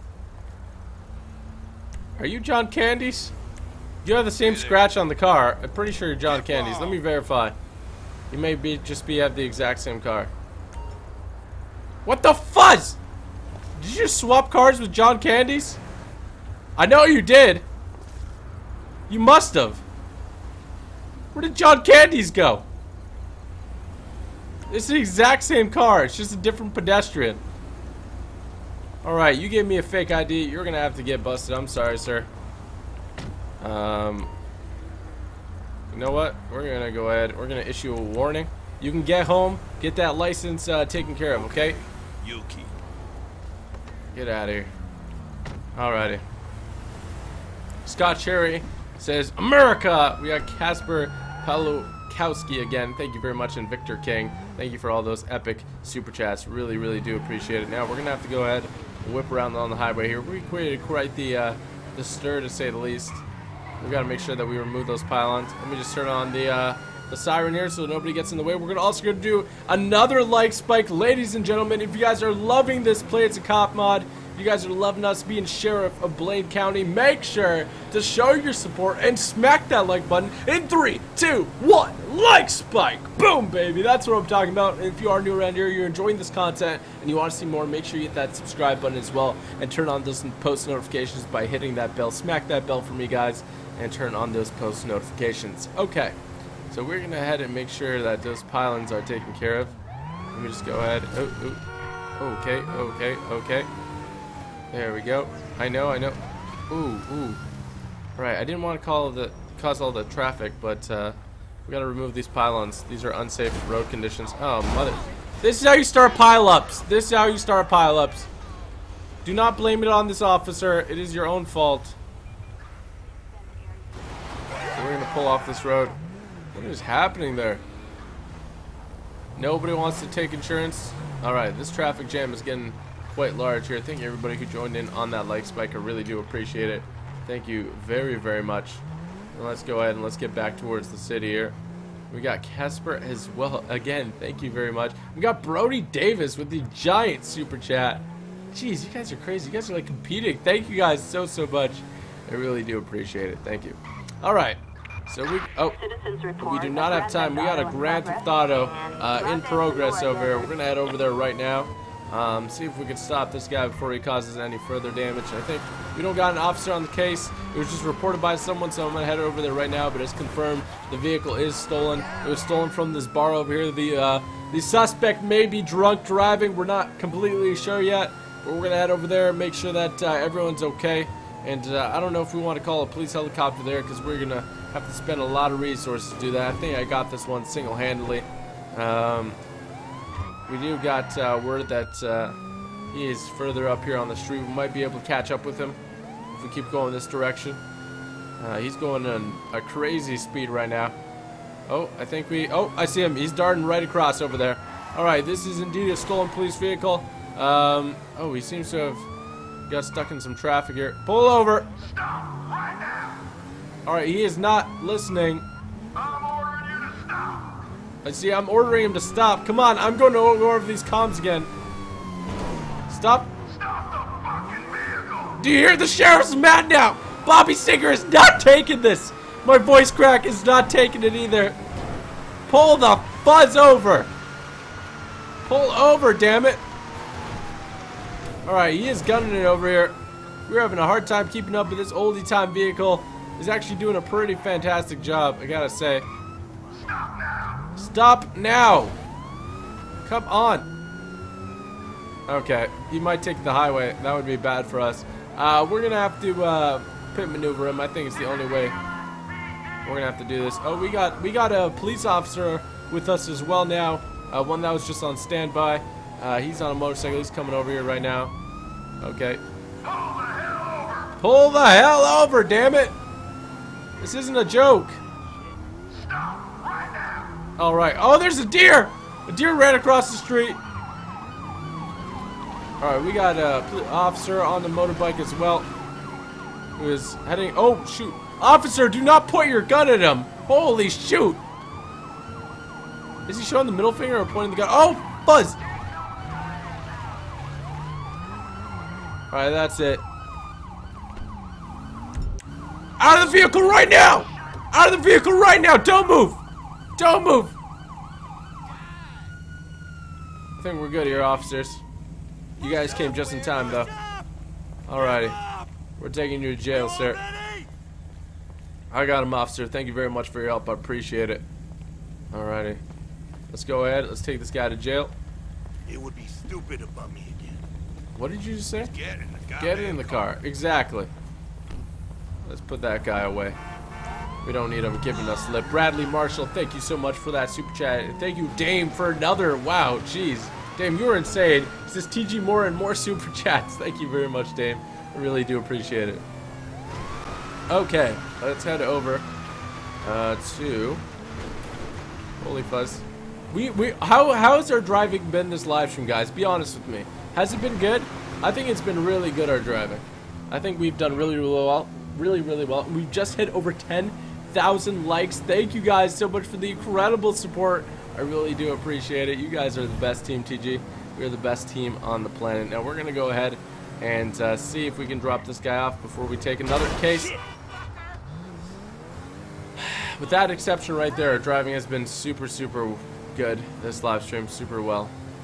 Are you John Candy's? You have the same scratch on the car. I'm pretty sure you're John Candy's. Let me verify. You may have the exact same car. What the fuzz? Did you just swap cars with John Candy's? I know you did. You must have. Where did John Candy's go? It's the exact same car. It's just a different pedestrian. Alright, you gave me a fake ID. You're gonna have to get busted. I'm sorry, sir. know what? We're gonna go ahead. We're gonna issue a warning. You can get home, get that license taken care of, okay? Yuki. Get out of here. Alrighty. Scott Cherry says, America! We got Casper Palukowski again. Thank you very much. And Victor King. Thank you for all those epic super chats. Really, really do appreciate it. Now, we're going to have to go ahead and whip around on the highway here. We created quite the stir, to say the least. We got to make sure that we remove those pylons. Let me just turn on the siren here so nobody gets in the way. We're also going to do another like spike. Ladies and gentlemen, if you guys are loving this Play As A Cop mod, you guys are loving us being sheriff of Blaine County, make sure to show your support and smack that like button in 3, 2, 1, like spike. Boom, baby. That's what I'm talking about. And if you are new around here, you're enjoying this content and you want to see more, make sure you hit that subscribe button as well and turn on those post notifications by hitting that bell. Smack that bell for me, guys, and turn on those post notifications. Okay, so we're gonna head and make sure that those pylons are taken care of. Let me just go ahead. Okay. There we go. I know. Ooh. Right, I didn't want to cause all the traffic, but we gotta remove these pylons. These are unsafe road conditions. Oh, mother. This is how you start pile-ups. Do not blame it on this officer. It is your own fault. So we're gonna pull off this road. What is happening there? Nobody wants to take insurance. Alright, this traffic jam is getting quite large here. Thank you everybody who joined in on that like spike. I really do appreciate it. Thank you very, very much. And let's go ahead and let's get back towards the city here. We got Casper as well. Again, thank you very much. We got Brody Davis with the giant super chat. Jeez, you guys are crazy. You guys are like competing. Thank you guys so much. I really do appreciate it. Thank you. Alright. So we do not have time. We got a Grand Theft Auto in progress over here. We're gonna head over there right now. See if we can stop this guy before he causes any further damage. I think we don't got an officer on the case. It was just reported by someone, so I'm gonna head over there right now. But it's confirmed the vehicle is stolen. It was stolen from this bar over here. The suspect may be drunk driving. We're not completely sure yet, but we're gonna head over there and make sure that everyone's okay. And I don't know if we want to call a police helicopter there because we're gonna have to spend a lot of resources to do that. I think I got this one single-handedly. We do got word that he is further up here on the street. We might be able to catch up with him if we keep going this direction. He's going on a crazy speed right now. Oh, I see him. He's darting right across over there. Alright, this is indeed a stolen police vehicle. Oh, he seems to have got stuck in some traffic here. Pull over. Stop right now. Alright, he is not listening. I'm ordering you to stop. I see, I'm ordering him to stop. Come on, I'm going to go over these comms again. Stop. Stop the fucking vehicle. Do you hear? The sheriff's mad now. Bobby Singer is not taking this. My voice crack is not taking it either. Pull the fuzz over. Pull over, damn it. Alright, he is gunning it over here. We're having a hard time keeping up with this oldie time vehicle. He's actually doing a pretty fantastic job, I gotta say. Stop now. Stop now. Come on. Okay, he might take the highway. That would be bad for us. We're gonna have to pit maneuver him. I think it's the only way we're gonna have to do this. Oh, we got a police officer with us as well now. One that was just on standby. He's on a motorcycle. He's coming over here right now. Okay. Pull the hell over. Pull the hell over, damn it! This isn't a joke. Stop right now. All right. Oh, there's a deer. A deer ran across the street. All right, we got a officer on the motorbike as well, who is heading. Oh shoot! Officer, do not point your gun at him. Holy shoot! Is he showing the middle finger or pointing the gun? Oh, buzz! All right, that's it. Out of the vehicle right now! Out of the vehicle right now! Don't move! Don't move! I think we're good here, officers. You guys came just in time, though. Alrighty. We're taking you to jail, sir. I got him, officer. Thank you very much for your help. I appreciate it. Alrighty. Let's go ahead. Let's take this guy to jail. It would be stupid to bump me again. What did you just say? Get in the car. Get in the car. Exactly. Let's put that guy away. We don't need them giving us lip. Bradley Marshall, thank you so much for that super chat. And thank you, Dame, for another. Wow, jeez. Dame, you were insane. It says TG more and more super chats. Thank you very much, Dame. I really do appreciate it. Okay, let's head over to... Holy fuzz. How has our driving been this live stream, guys? Be honest with me. Has it been good? I think it's been really good, our driving. I think we've done really well. Really well. We've just hit over 10,000 likes. Thank you guys so much for the incredible support. I really do appreciate it. You guys are the best team, TG. We're the best team on the planet. Now we're going to go ahead and see if we can drop this guy off before we take another case. With that exception right there, our driving has been super good this live stream, super well.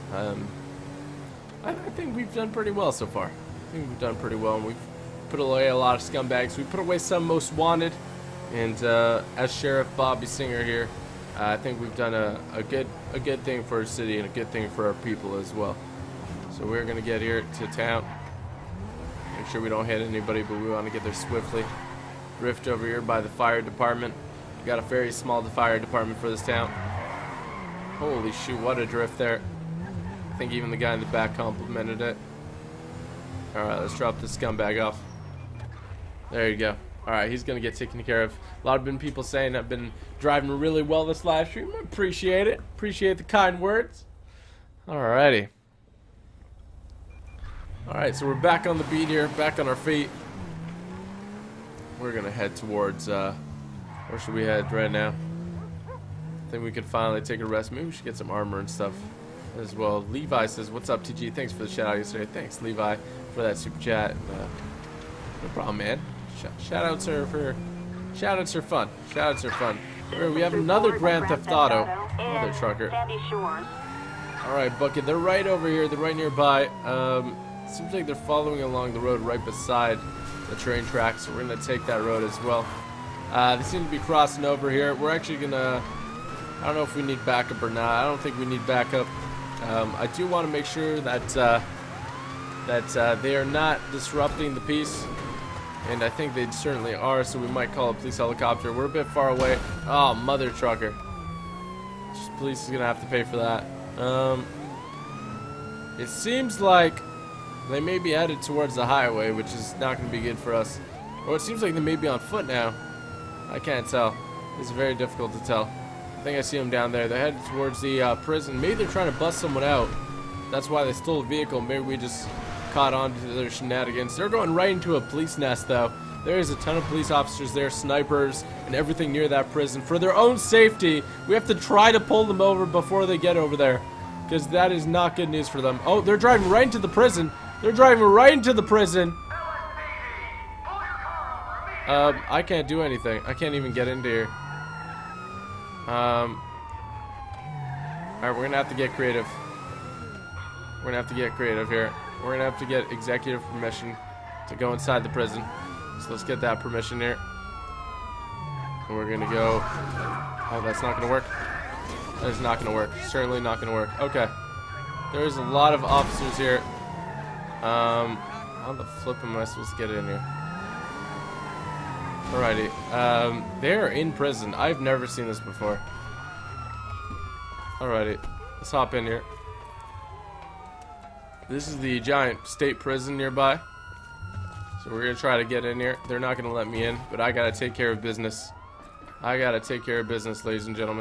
I think we've done pretty well so far. I think we've done pretty well, and we've put away a lot of scumbags. We put away some most wanted, and as Sheriff Bobby Singer here, I think we've done a good thing for our city and a good thing for our people as well. So we're gonna get here to town. Make sure we don't hit anybody, but we want to get there swiftly. Rift over here by the fire department. We got a very small fire department for this town. Holy shoot, what a drift there. I think even the guy in the back complimented it. Alright, let's drop this scumbag off. There you go. Alright, he's going to get taken care of. A lot of people saying I've been driving really well this live stream. I appreciate it. Appreciate the kind words. Alrighty. Alright, so we're back on the beat here. Back on our feet. We're going to head towards... where should we head right now? I think we could finally take a rest. Maybe we should get some armor and stuff as well. Levi says, what's up, TG? Thanks for the shout out yesterday. Thanks, Levi, for that super chat. No problem, man. Shoutouts are fun. Shoutouts are fun. We have another Grand Theft Auto. Another trucker. Alright, Bucket. They're right over here. They're right nearby. Seems like they're following along the road right beside the train tracks. So we're going to take that road as well. They seem to be crossing over here. We're actually gonna... I don't know if we need backup or not. I don't think we need backup. I do want to make sure that they are not disrupting the peace, and I think they certainly are. So we might call a police helicopter. We're a bit far away. Oh, mother trucker! Police is gonna have to pay for that. It seems like they may be headed towards the highway, which is not gonna be good for us. Or it seems like they may be on foot now. I can't tell. It's very difficult to tell. I think I see them down there. They're headed towards the prison. Maybe they're trying to bust someone out. That's why they stole a vehicle. Maybe we just caught on to their shenanigans. They're going right into a police nest, though. There is a ton of police officers there, snipers, and everything near that prison. For their own safety, we have to try to pull them over before they get over there, because that is not good news for them. Oh, they're driving right into the prison. They're driving right into the prison. I can't do anything. I can't even get into here. Alright, we're gonna have to get creative. We're gonna have to get creative here. We're gonna have to get executive permission to go inside the prison. So let's get that permission here. And we're gonna go... Oh, that's not gonna work. That is not gonna work. Certainly not gonna work. Okay. There's a lot of officers here. How the flip am I supposed to get in here? Alrighty. They're in prison. I've never seen this before. Alrighty. Let's hop in here. This is the giant state prison nearby. So we're gonna try to get in here. They're not gonna let me in, but I gotta take care of business. I gotta take care of business, ladies and gentlemen.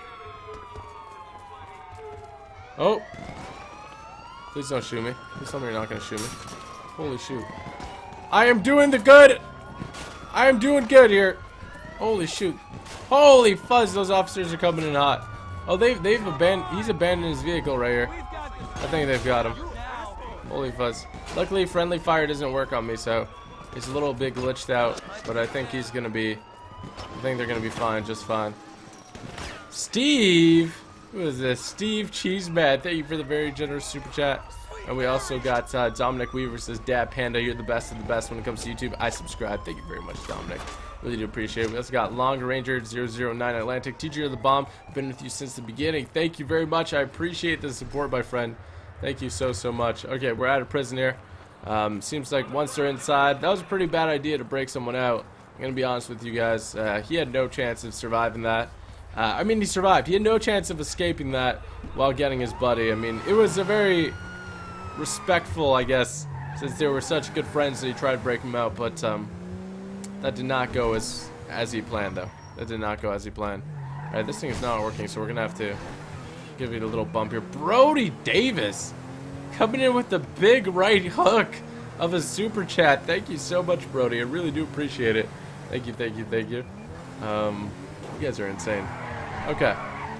Oh! Please don't shoot me. Please tell me you're not gonna shoot me. Holy shoot. I am doing the good! I am doing good here. Holy shoot. Holy fuzz, those officers are coming in hot. Oh, he's abandoned his vehicle right here. I think they've got him. Holy fuzz. Luckily, friendly fire doesn't work on me, so it's a little bit glitched out, but I think he's gonna be, I think they're gonna be fine, just fine. Steve! Who is this? Steve Cheeseman. Thank you for the very generous super chat. And we also got Dominic Weaver says, Dad Panda, you're the best of the best when it comes to YouTube. I subscribe. Thank you very much, Dominic. Really do appreciate it. We also got Long Ranger 009 Atlantic. Teacher of the Bomb. Been with you since the beginning. Thank you very much. I appreciate the support, my friend. Thank you so much. Okay, we're out of prison here. Seems like once they're inside, that was a pretty bad idea to break someone out. I'm gonna be honest with you guys. He had no chance of surviving that. I mean, he survived. He had no chance of escaping that while getting his buddy. I mean, it was a very respectful, I guess, since they were such good friends that he tried to break him out. But that did not go as he planned, though. That did not go as he planned. All right, this thing is not working, so we're gonna have to give it a little bump here. Brody Davis coming in with the big right hook of a super chat. Thank you so much, Brody. I really do appreciate it. Thank you, thank you, thank you. You guys are insane. Okay.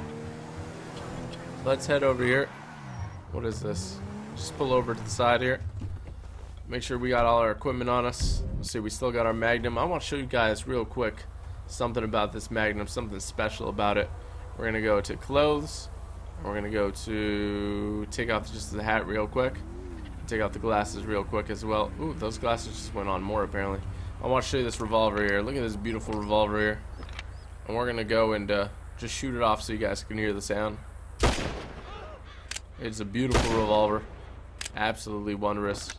Let's head over here. What is this? Just pull over to the side here. Make sure we got all our equipment on us. Let's see, we still got our Magnum. I want to show you guys real quick something about this Magnum, something special about it. We're going to go to clothes. We're going to go to take off just the hat real quick. Take out the glasses real quick as well. Ooh, those glasses just went on more apparently. I want to show you this revolver here. Look at this beautiful revolver here. And we're going to go and just shoot it off so you guys can hear the sound. It's a beautiful revolver. Absolutely wondrous.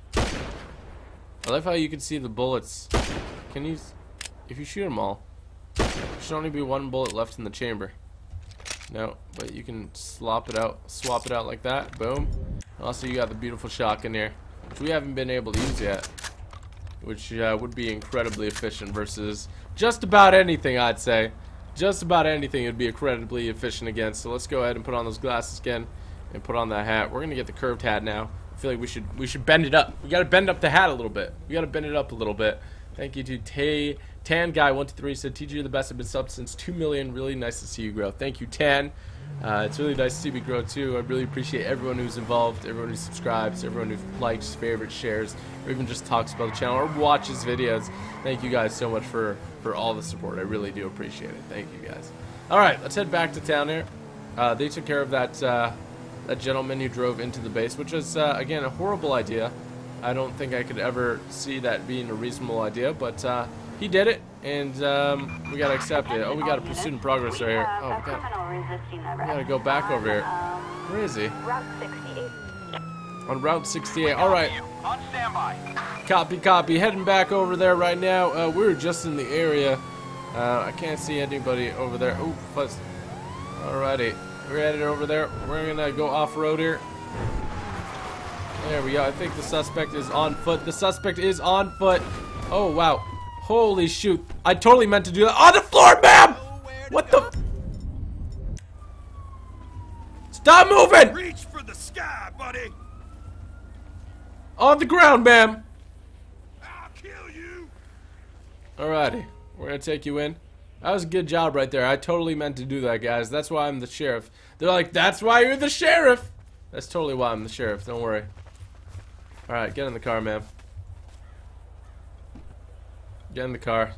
I love how you can see the bullets. Can you, if you shoot them all, there should only be one bullet left in the chamber. No, but you can swap it out like that. Boom. And also you got the beautiful shotgun here, which we haven't been able to use yet, which would be incredibly efficient versus just about anything, I'd say. Just about anything would be incredibly efficient against. So let's go ahead and put on those glasses again and put on that hat. We're gonna get the curved hat now. I feel like we should bend it up. We gotta bend up the hat a little bit. We gotta bend it up a little bit. Thank you to Tan Guy 123 said, TG, you're the best. I've been subbed since 2 million. Really nice to see you grow. Thank you, Tan. It's really nice to see me grow too. I really appreciate everyone who's involved, everyone who subscribes, everyone who likes, favorites, shares, or even just talks about the channel or watches videos. Thank you guys so much for all the support. I really do appreciate it. Thank you guys. All right, let's head back to town here. They took care of that that gentleman who drove into the base, which is again a horrible idea. I don't think I could ever see that being a reasonable idea, but he did it, and we gotta accept it. Oh, we got a pursuit in progress right here. Oh, we gotta go back over here. Where is he? Route 68. On Route 68. All right. On standby. Copy, copy. Heading back over there right now. We're just in the area. I can't see anybody over there. Oh, fuzz. Alrighty. We're headed over there. We're gonna go off-road here. There we go. I think the suspect is on foot. The suspect is on foot. Oh, wow. Holy shoot. I totally meant to do that. On the floor, ma'am! What the? Stop moving! Reach for the sky, buddy. On the ground, ma'am. I'll kill you. Alrighty. We're gonna take you in. That was a good job right there. I totally meant to do that, guys. That's why I'm the sheriff. They're like, that's why you're the sheriff. That's totally why I'm the sheriff. Don't worry. Alright, get in the car, ma'am. Get in the car.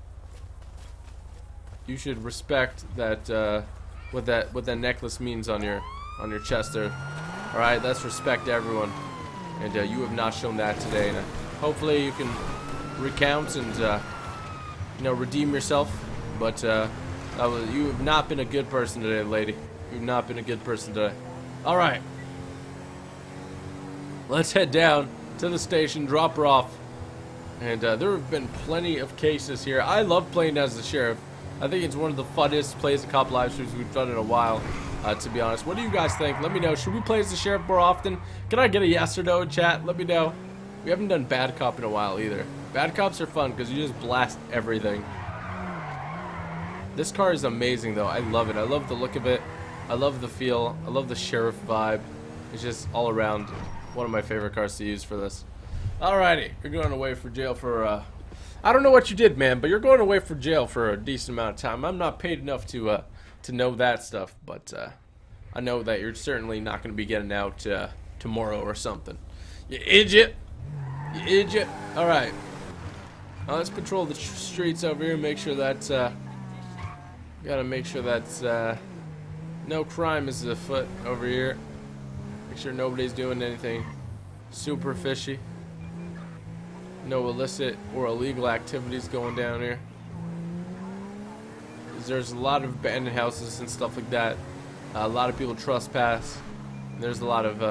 You should respect that what that necklace means on your chest there. Alright, let's respect everyone. And you have not shown that today. And, hopefully you can recount and you know, redeem yourself. But you have not been a good person today, lady. You've not been a good person today. Alright. Let's head down to the station, drop her off. And there have been plenty of cases here. I love playing as the sheriff. I think it's one of the funnest plays a cop live streams we've done in a while, to be honest. What do you guys think? Let me know. Should we play as the sheriff more often? Can I get a yes or no in chat? Let me know. We haven't done bad cop in a while either. Bad cops are fun because you just blast everything. This car is amazing though. I love it. I love the look of it. I love the feel. I love the sheriff vibe. It's just all around one of my favorite cars to use for this. Alrighty, you're going away for jail for I don't know what you did, man, but you're going away for jail for a decent amount of time. I'm not paid enough to know that stuff, but I know that you're certainly not going to be getting out tomorrow or something. You idiot! You idiot! All right, now let's patrol the streets over here. Make sure that gotta make sure that no crime is afoot over here. Make sure nobody's doing anything super fishy. No illicit or illegal activities going down here. There's a lot of abandoned houses and stuff like that. A lot of people trespass. There's a lot of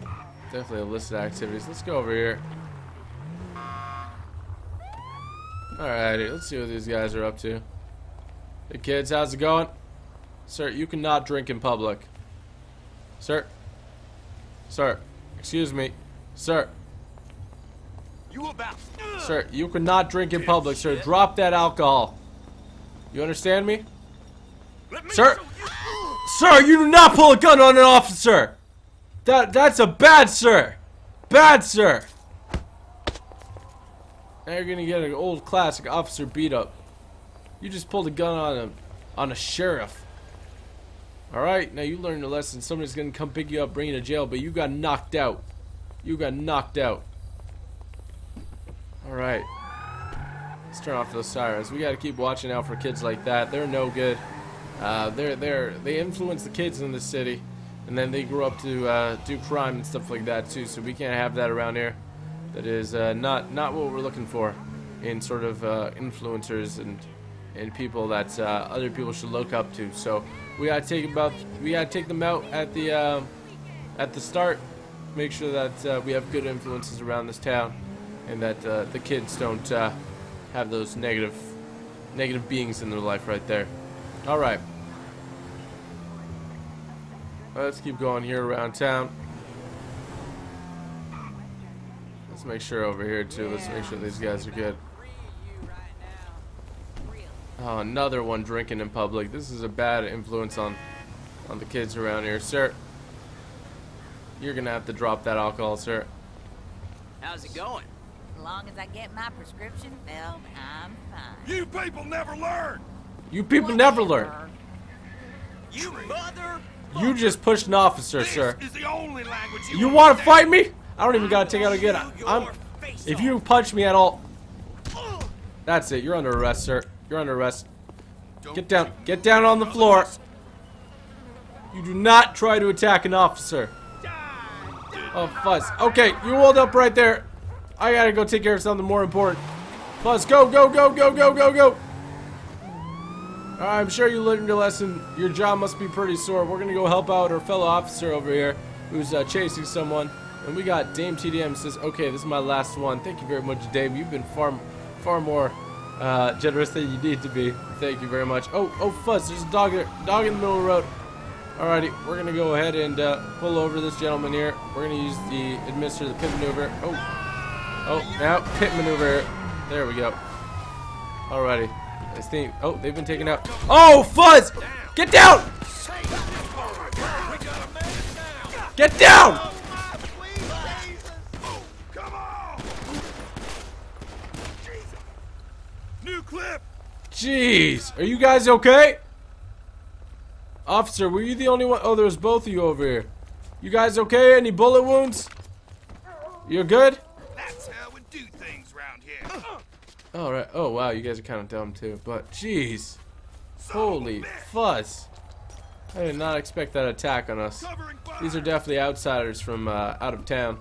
definitely illicit activities. Let's go over here. Alrighty, let's see what these guys are up to. Hey kids, how's it going? Sir, you cannot drink in public. Sir. Sir. Excuse me. Sir. You about? Sir, you cannot drink in public, sir. Drop that alcohol. You understand me? Sir. Sir, you do not pull a gun on an officer. That's a bad sir. Bad sir. Now you're gonna get an old classic officer beat up. You just pulled a gun on a sheriff. Alright, now you learned a lesson. Somebody's gonna come pick you up, bring you to jail, but you got knocked out. You got knocked out. Alright. Let's turn off those sirens. We gotta keep watching out for kids like that. They're no good. They influence the kids in the city, and then they grow up to do crime and stuff like that too. So we can't have that around here. That is not what we're looking for in sort of influencers and people that other people should look up to. So we gotta take them out at the start. Make sure that we have good influences around this town, and that the kids don't have those negative beings in their life right there. All right. Let's keep going here around town. Let's make sure over here too. Let's make sure these guys are good. Oh, another one drinking in public. This is a bad influence on the kids around here. Sir, you're gonna have to drop that alcohol, sir. How's it going? As long as I get my prescription filled, I'm fine. You people never learn. You people never learn. You mother... You just pushed an officer, sir. This is the only language You want to fight me? I don't even gotta take out a gun. If you punch me at all, that's it. You're under arrest, sir. You're under arrest. Get down. Get down on the floor. You do not try to attack an officer. Oh, Fuzz. Okay, you hold up right there. I gotta go take care of something more important. Fuzz, go, go, go, go, go, go, go. I'm sure you learned your lesson. Your jaw must be pretty sore. We're gonna go help out our fellow officer over here who's chasing someone. And we got Dame TDM says, okay, this is my last one. Thank you very much, Dame. You've been far more generous than you need to be. Thank you very much. Oh, Fuzz, there's a dog in the middle of the road. Alrighty, we're gonna go ahead and pull over this gentleman here. We're gonna administer the pit maneuver. Oh, now pit maneuver. There we go. Alrighty. This thing. Oh, they've been taken out. Oh, Fuzz! Get down! Get down! Come on. New clip. Jeez, are you guys okay? Officer, were you the only one? Oh, there was both of you over here. You guys okay? Any bullet wounds? You're good? That's how we do things around here. All right. Oh, wow, you guys are kind of dumb too. But jeez, holy Fuzz! I did not expect that attack on us. These are definitely outsiders from out of town.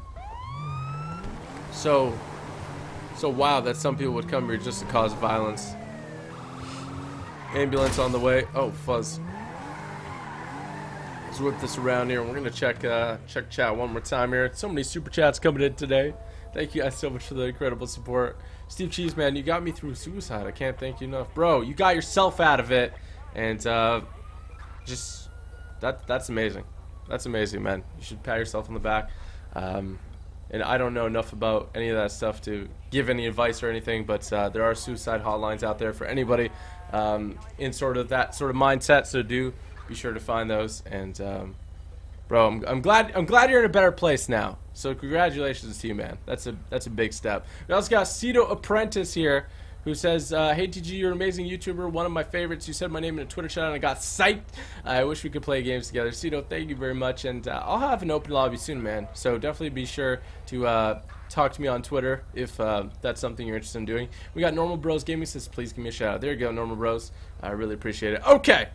So wow that some people would come here just to cause violence. Ambulance on the way. Oh, Fuzz. Let's whip this around here. We're gonna check chat one more time here. So many super chats coming in today. Thank you guys so much for the incredible support. Steve Cheeseman, you got me through suicide. I can't thank you enough, bro. You got yourself out of it, and just that's amazing. That's amazing, man. You should pat yourself on the back. And I don't know enough about any of that stuff to give any advice or anything, but there are suicide hotlines out there for anybody in sort of that sort of mindset. So do be sure to find those. And bro, I'm glad you're in a better place now. So congratulations to you, man. That's a big step. We also got Cito Apprentice here, who says, hey TG, you're an amazing YouTuber, one of my favorites. You said my name in a Twitter chat and I got psyched. I wish we could play games together. Cito, thank you very much, and I'll have an open lobby soon, man. So definitely be sure to talk to me on Twitter if that's something you're interested in doing. We got Normal Bros Gaming says, please give me a shout out. There you go, Normal Bros. I really appreciate it. Okay.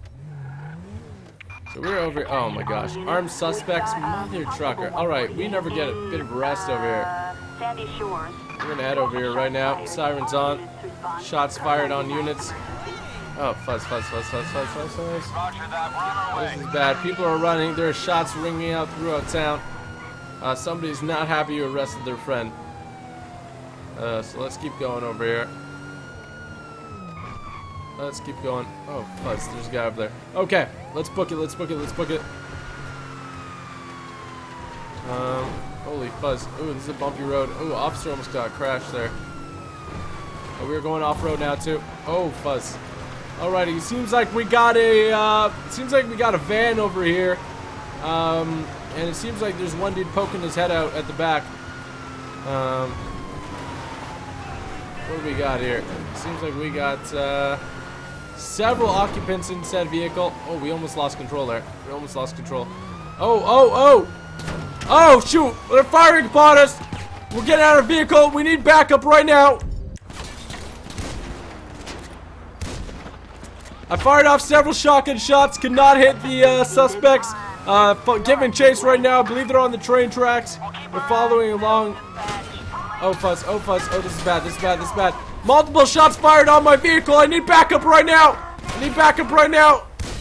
So we're over here. Oh my gosh. Armed suspects, mother trucker. Alright, we never get a bit of rest over here. Sandy Shores. We're gonna head over here right now. Sirens on. Shots fired on units. Oh, fuzz. This is bad. People are running. There are shots ringing out throughout town. Somebody's not happy you arrested their friend. So let's keep going over here. Let's keep going. Oh, fuzz. There's a guy over there. Okay, let's book it. Let's book it. Let's book it. Holy fuzz. Ooh, this is a bumpy road. Ooh, officer almost got crashed there. Oh, we're going off road now too. Oh, fuzz. Alrighty, seems like we got a van over here. And it seems like there's one dude poking his head out at the back. What do we got here? Seems like we got several occupants in said vehicle. Oh, we almost lost control there. We almost lost control. Oh, shoot! They're firing upon us! We're getting out of vehicle. We need backup right now. I fired off several shotgun shots. Could not hit the suspects. Giving chase right now. I believe they're on the train tracks. We're following along. Oh, fuzz. Oh, fuzz. Oh, this is bad. This is bad. This is bad. Multiple shots fired on my vehicle. I need backup right now. I need backup right now.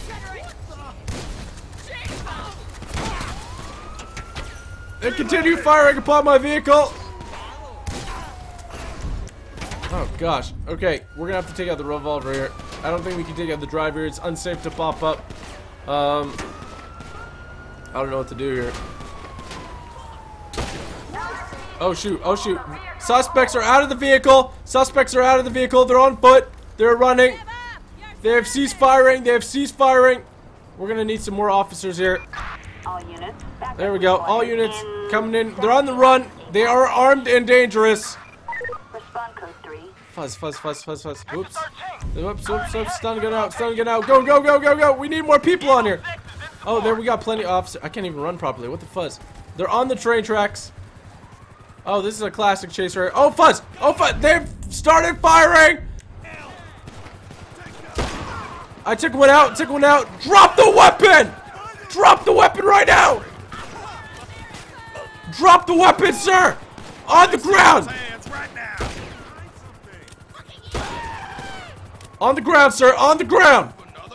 They continue firing upon my vehicle. Oh, gosh. Okay, we're going to have to take out the revolver here. I don't think we can take out the driver. It's unsafe to pop up. I don't know what to do here. Oh shoot, oh shoot. Suspects are out of the vehicle. Suspects are out of the vehicle. They're on foot. They're running. They have ceased firing. They have ceased firing. We're gonna need some more officers here. All units. There we go. All units coming in. They're on the run. They are armed and dangerous. Respond code 3. Fuzz, fuzz, fuzz, fuzz, fuzz. Oops. Oops, oops, oops. Stun gun out. Stun gun out. Go, go, go, go, go. We need more people on here. Oh, there we got plenty of officers. I can't even run properly. What the fuzz? They're on the train tracks. Oh, this is a classic chase right here. Oh, fuzz! Oh, fuzz! They've started firing! I took one out. Took one out. Drop the weapon! Drop the weapon right now! Drop the weapon, sir! On the ground! On the ground, sir! On the ground!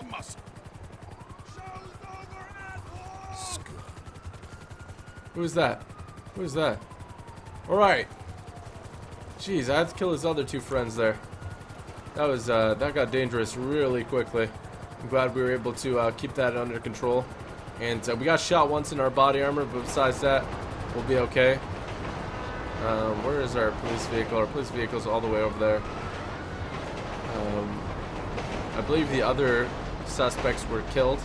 Who's that? Who's that? Alright. Jeez, I had to kill his other two friends there. That was, that got dangerous really quickly. I'm glad we were able to keep that under control. And we got shot once in our body armor, but besides that, we'll be okay. Where is our police vehicle? Our police vehicle's all the way over there. I believe the other suspects were killed.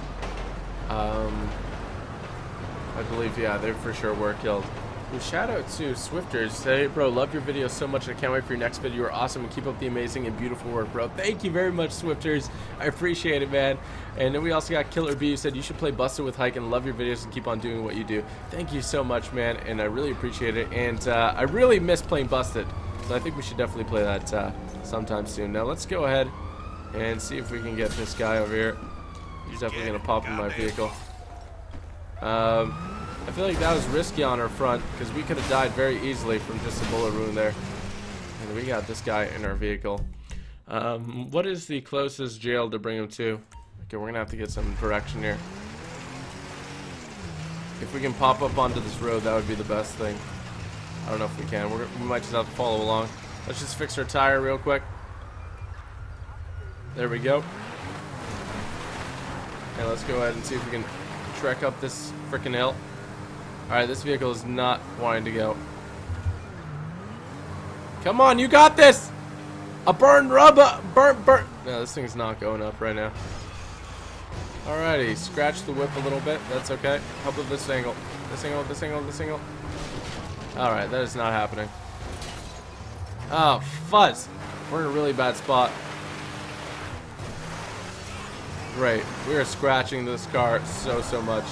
I believe, yeah, they for sure were killed. Well, shout out to Swifters. Hey, bro, love your videos so much. I can't wait for your next video. You're awesome and keep up the amazing and beautiful work, bro. Thank you very much, Swifters. I appreciate it, man. And then we also got Killer B, who said you should play Busted with Hike and love your videos and keep on doing what you do. Thank you so much, man, and I really appreciate it. And I really miss playing Busted, so I think we should definitely play that sometime soon. Now let's go ahead and see if we can get this guy over here. He's definitely gonna pop in my vehicle. I feel like that was risky on our front because we could have died very easily from just a bullet wound there. And we got this guy in our vehicle. What is the closest jail to bring him to? Okay, we're gonna have to get some direction here. If we can pop up onto this road, that would be the best thing. I don't know if we can. We might just have to follow along. Let's just fix our tire real quick. There we go. Okay, let's go ahead and see if we can trek up this frickin' hill. Alright, this vehicle is not wanting to go. Come on, you got this! A burned rubber! Burnt! No, this thing's not going up right now. Alrighty, scratch the whip a little bit. That's okay. Help with this angle. This angle, this angle, this angle. Alright, that is not happening. Oh, fuzz! We're in a really bad spot. Great. We are scratching this car so much.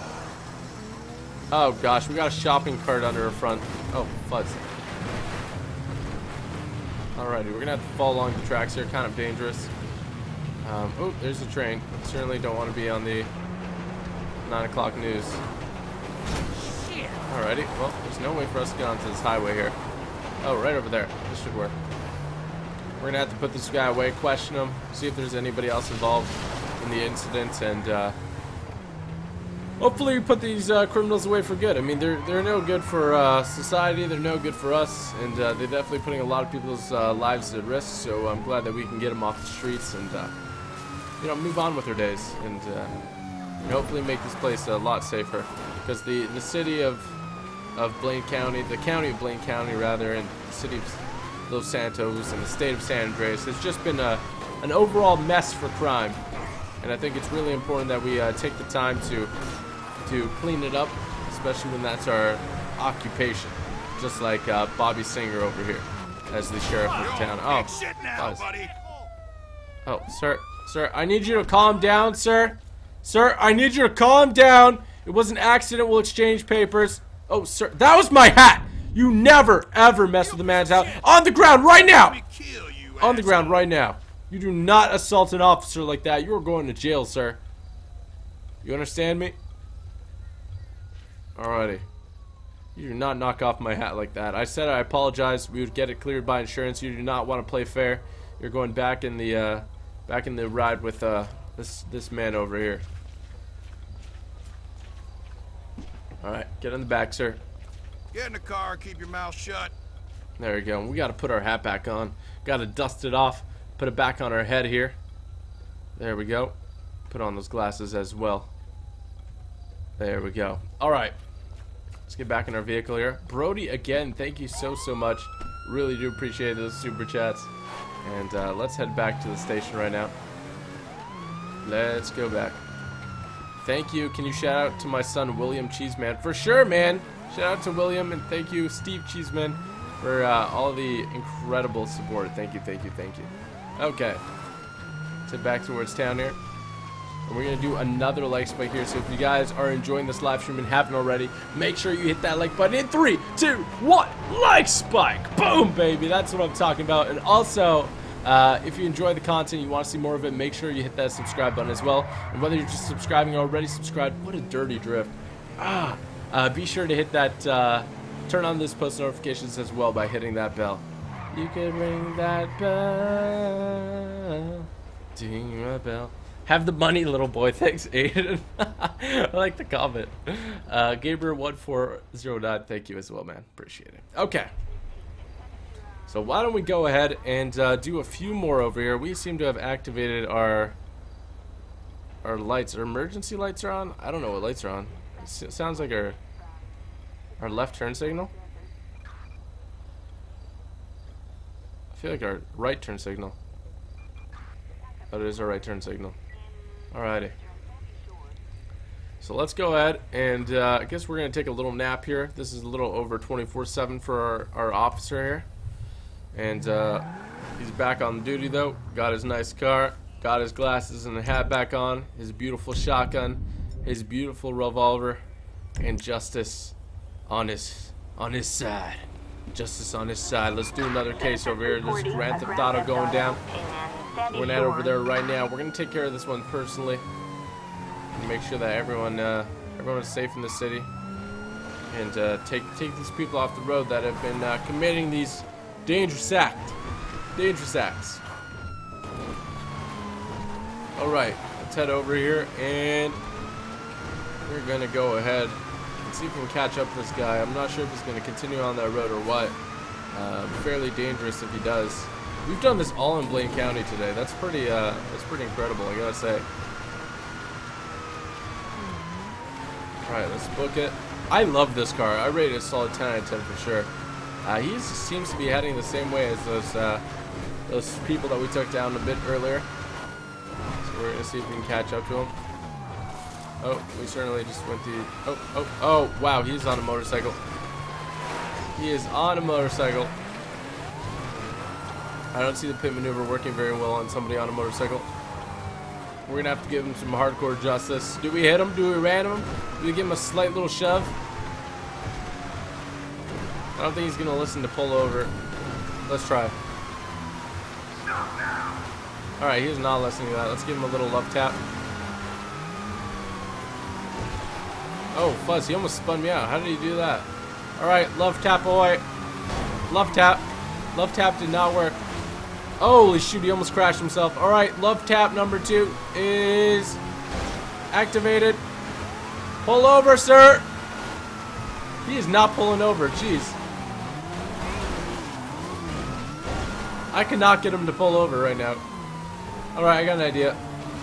Oh gosh, we got a shopping cart under our front. Oh, fuzz. Alrighty, we're gonna have to follow along the tracks here. Kind of dangerous. Oh, there's a train. Certainly don't want to be on the 9 o'clock news. Alrighty, well, there's no way for us to get onto this highway here. Oh, right over there. This should work. We're gonna have to put this guy away, question him, see if there's anybody else involved in the incident, and hopefully we put these criminals away for good. I mean, they're no good for society. They're no good for us, and they're definitely putting a lot of people's lives at risk. So I'm glad that we can get them off the streets and you know, move on with their days, and hopefully make this place a lot safer. Because the city of Blaine County, the county of Blaine County rather, and the city of Los Santos and the state of San Andreas has just been an overall mess for crime. And I think it's really important that we take the time to clean it up, especially when that's our occupation. Just like Bobby Singer over here as the sheriff of the town. Oh, Shit now, buddy. oh, sir, I need you to calm down, sir. Sir, I need you to calm down. It was an accident. We'll exchange papers. Oh, sir, that was my hat. You never, ever mess with the man's house. On the ground right now. On the ground right now. You do not assault an officer like that. You are going to jail, sir. You understand me? Alrighty. You do not knock off my hat like that. I said I apologize. We would get it cleared by insurance. You do not want to play fair. You're going back in the ride with this man over here. Alright, get in the back, sir. Get in the car, keep your mouth shut. There we go. We gotta put our hat back on. Gotta dust it off. Put it back on our head here. There we go. Put on those glasses as well. There we go. Alright. Let's get back in our vehicle here. Brody, again, thank you so much. Really do appreciate those super chats. And let's head back to the station right now. Let's go back. Thank you. Can you shout out to my son, William Cheeseman? For sure, man. Shout out to William, and thank you, Steve Cheeseman, for all the incredible support. Thank you. Okay. Let's head back towards town here. And we're going to do another like spike here. So if you guys are enjoying this live stream and haven't already, make sure you hit that like button in 3, 2, 1. Like spike. Boom, baby. That's what I'm talking about. And also, if you enjoy the content, you want to see more of it, make sure you hit that subscribe button as well. And whether you're just subscribing or already subscribed, what a dirty drift. Be sure to hit that, turn on those post notifications as well by hitting that bell. You can ring that bell. Ding my bell. Have the money, little boy. Thanks, Aiden. I like the comment. Gabriel1409, thank you as well, man. Appreciate it. Okay. So why don't we go ahead and do a few more over here. We seem to have activated our lights. Our emergency lights are on. I don't know what lights are on. It sounds like our left turn signal. I feel like our right turn signal. Oh, it is our right turn signal. Alrighty. So let's go ahead and I guess we're going to take a little nap here. This is a little over 24/7 for our officer here. And he's back on duty though. Got his nice car. Got his glasses and the hat back on. His beautiful shotgun. His beautiful revolver. And justice on his side. Justice on his side. Let's do another case over here. There's Grand Theft Auto going down. We're gonna head over there right now. We're gonna take care of this one personally. And make sure that everyone is safe in the city. And take these people off the road that have been committing these dangerous acts. Alright, let's head over here and we're gonna go ahead and see if we can catch up with this guy. I'm not sure if he's gonna continue on that road or what. Fairly dangerous if he does. We've done this all in Blaine County today. That's pretty incredible, I gotta say. Alright, let's book it. I love this car. I rate it a solid 10 out of 10 for sure. He seems to be heading the same way as those people that we took down a bit earlier. So we're gonna see if we can catch up to him. Oh, we certainly just went the. Oh! Wow, he's on a motorcycle. He is on a motorcycle. I don't see the pit maneuver working very well on somebody on a motorcycle. We're gonna have to give him some hardcore justice. Do we hit him? Do we ram him? Do we give him a slight little shove? I don't think he's gonna listen to pull over. Let's try. Alright, he's not listening to that. Let's give him a little love tap. Oh, Fuzz, he almost spun me out. How did he do that? Alright, love tap away. Love tap. Love tap did not work. Holy shoot, he almost crashed himself. Alright, love tap number 2 is activated. Pull over, sir. He is not pulling over. Jeez. I cannot get him to pull over right now. Alright, I got an idea.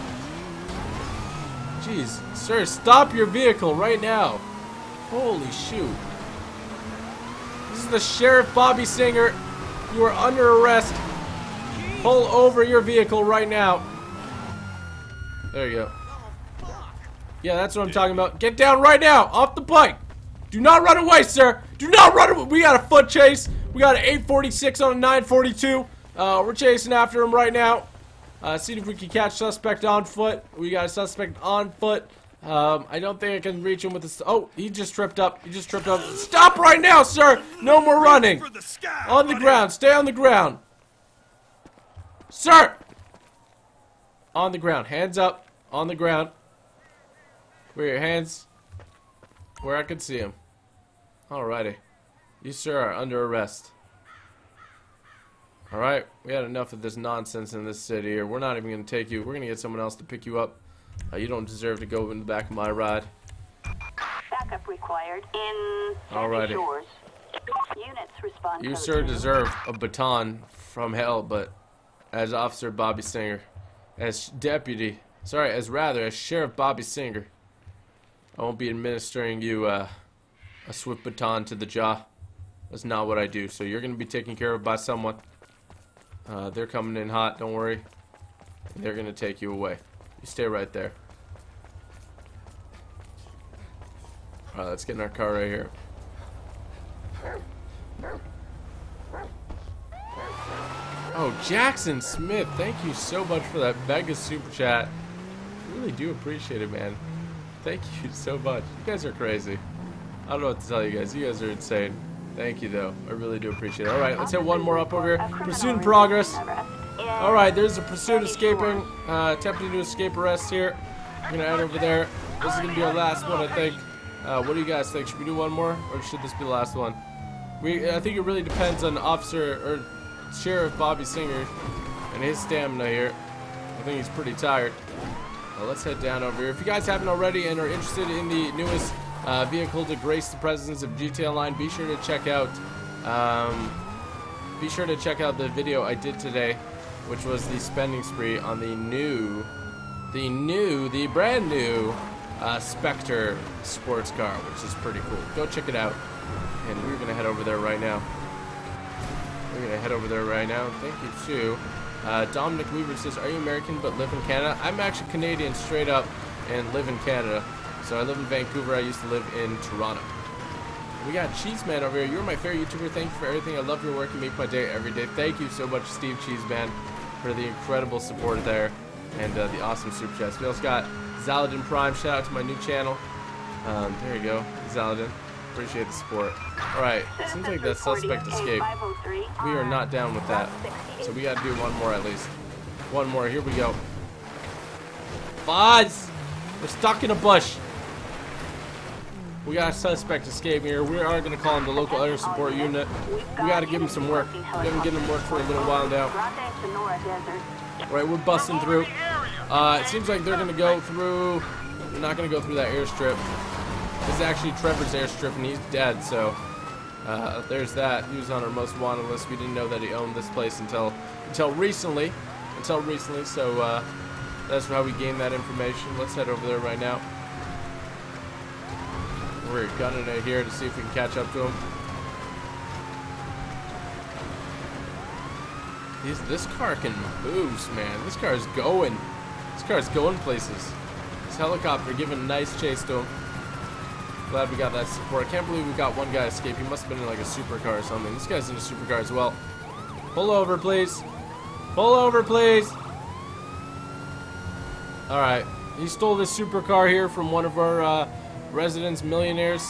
Jeez. Sir, stop your vehicle right now. Holy shoot. This is the Sheriff Bobby Singer. You are under arrest. Pull over your vehicle right now. There you go. Yeah, that's what I'm talking about. Get down right now. Off the bike. Do not run away, sir. Do not run away. We got a foot chase. We got an 846 on a 942. We're chasing after him right now. Seeing if we can catch suspect on foot. We got a suspect on foot. I don't think I can reach him with this. Oh, he just tripped up. He just tripped up. Stop right now, sir. No more running. On the ground. Stay on the ground. Sir. On the ground. Hands up. On the ground. Where are your hands? Where I can see him. Alrighty. You, sir, are under arrest. Alright, we had enough of this nonsense in this city, or we're not even going to take you. We're going to get someone else to pick you up. You don't deserve to go in the back of my ride. Backup required in Alrighty. Shores. Units respond. You, sir, deserve a baton from hell, but as Officer Bobby Singer, as Sheriff Bobby Singer, I won't be administering you a swift baton to the jaw. That's not what I do. So you're going to be taken care of by someone. They're coming in hot, don't worry. They're going to take you away. You stay right there. Alright, let's get in our car right here. Oh, Jackson Smith, thank you so much for that mega super chat. I really do appreciate it, man. Thank you so much. You guys are crazy. I don't know what to tell you guys. You guys are insane. Thank you, though. I really do appreciate it. Alright, let's hit one more up over here. Pursuit in progress. Alright, there's a pursuit escaping. Attempting to escape arrest here. We're going to head over there. This is going to be our last one, I think. What do you guys think? Should we do one more? Or should this be the last one? I think it really depends on Sheriff Bobby Singer and his stamina here. I think he's pretty tired. Let's head down over here. If you guys haven't already and are interested in the newest vehicle to grace the presence of GTA Online, be sure to check out the video I did today, which was the spending spree on the brand new Spectre sports car, which is pretty cool. Go check it out. And we're gonna head over there right now. Thank you too. Dominic Weaver says, "Are you American but live in Canada?" I'm actually Canadian straight up and live in Canada. So I live in Vancouver. I used to live in Toronto. We got Cheeseman over here. You're my favorite YouTuber. Thank you for everything. I love your work. You make my day every day. Thank you so much, Steve Cheeseman, for the incredible support there and the awesome super chats. We also got Zaladin Prime. Shout out to my new channel. There you go, Zaladin. Appreciate the support. Alright, seems like that suspect escaped. We are not down with that. So we gotta do one more at least. One more, here we go. Fuzz! We're stuck in a bush. We got a suspect escaping here. We are gonna call him the local air support unit. We gotta give him some work. We haven't given him work for a little while now. Alright, we're busting through. It seems like they're gonna go through. They're not gonna go through that airstrip. This is actually Trevor's airstrip, and he's dead, so there's that. He was on our most wanted list. We didn't know that he owned this place until recently. So that's how we gained that information. Let's head over there right now. We're gunning it here to see if we can catch up to him. This car can boost, man. This car is going. This car is going places. This helicopter giving a nice chase to him. Glad we got that support. I can't believe we got one guy escape. He must have been in like a supercar or something. This guy's in a supercar as well. Pull over, please. Pull over, please. Alright. He stole this supercar here from one of our residents, millionaires.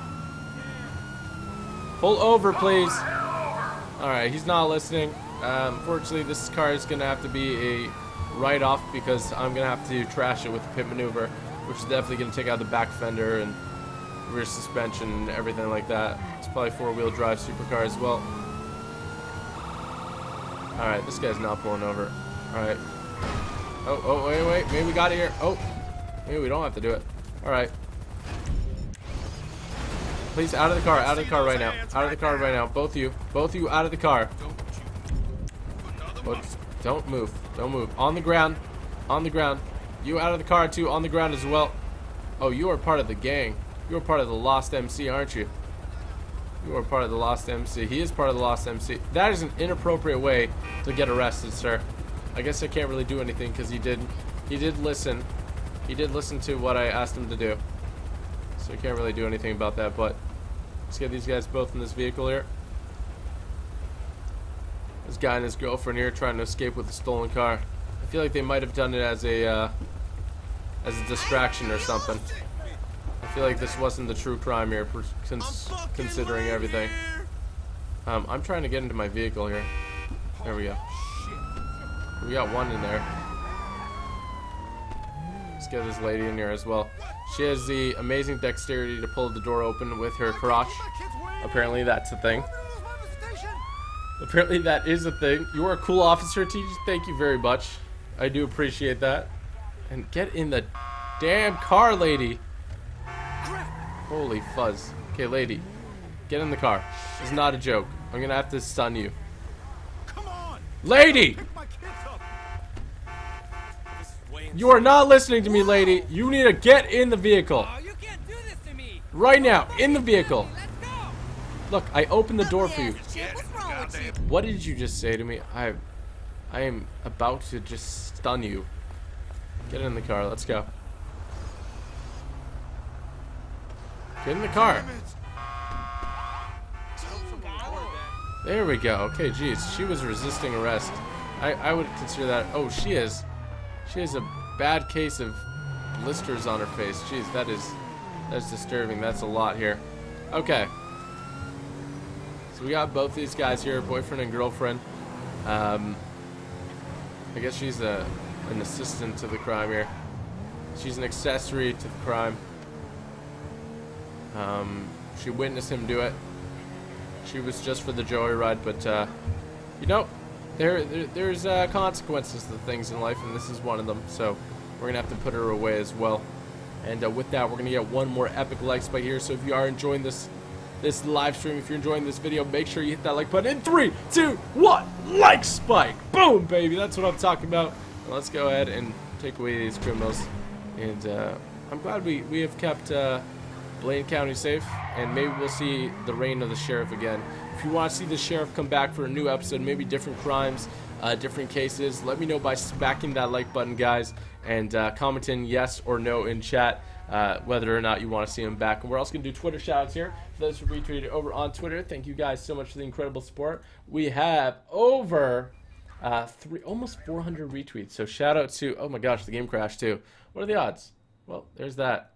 Pull over, please. Alright, he's not listening. Unfortunately, this car is going to have to be a write-off because I'm going to have to trash it with the pit maneuver, which is definitely going to take out the back fender and rear suspension and everything like that. It's probably four-wheel drive supercar as well. Alright, this guy's not pulling over. Alright. Oh, wait. Maybe we got it here. Oh, maybe we don't have to do it. Alright. Please, out of the car. Out of the car right now. Out of the car right now. Both of you. Both of you out of the car. Don't move. Don't move. On the ground. On the ground. You out of the car too. On the ground as well. Oh, you are part of the gang. You are part of the Lost MC, aren't you? You are part of the Lost MC. He is part of the Lost MC. That is an inappropriate way to get arrested, sir. I guess I can't really do anything because he did listen. He did listen to what I asked him to do. So I can't really do anything about that, but let's get these guys both in this vehicle here. This guy and his girlfriend here trying to escape with a stolen car. I feel like they might have done it as a distraction or something. I feel like this wasn't the true crime here, considering everything. I'm trying to get into my vehicle here. There we go. We got one in there. Let's get this lady in here as well. She has the amazing dexterity to pull the door open with her crotch. Apparently that's a thing. Apparently that is a thing. You are a cool officer, TJ. Thank you very much. I do appreciate that. And get in the damn car, lady. Holy fuzz. Okay, lady. Get in the car. This is not a joke. I'm gonna have to stun you. Lady! You are not listening to me, lady. You need to get in the vehicle. Oh, you can't do this to me. Right now, in the vehicle. Let's go. Look, I opened the door for you. What's wrong with you? What did you just say to me? I am about to just stun you. Get in the car. Let's go. Get in the car. There we go. Okay, geez. She was resisting arrest. I would consider that. Oh, she has a bad case of blisters on her face. Jeez, that's disturbing. That's a lot here. Okay. So we got both these guys here, boyfriend and girlfriend. I guess she's an assistant to the crime here. She's an accessory to the crime. She witnessed him do it. She was just for the joyride, but you know, there's consequences to things in life, and this is one of them. So we're gonna have to put her away as well. And with that, we're gonna get one more epic like spike here. So if you are enjoying this live stream, if you're enjoying this video, make sure you hit that like button in 3, 2, 1. Like spike, boom, baby. That's what I'm talking about. Now let's go ahead and take away these criminals. And I'm glad we have kept Blaine County safe, and maybe we'll see the reign of the sheriff again. If you want to see the sheriff come back for a new episode, maybe different crimes, different cases, let me know by smacking that like button, guys, and commenting yes or no in chat whether or not you want to see him back. And we're also going to do Twitter shoutouts here for those who retweeted over on Twitter. Thank you guys so much for the incredible support. We have over almost 400 retweets, so shout out to, oh my gosh, the game crashed too. What are the odds? Well, there's that.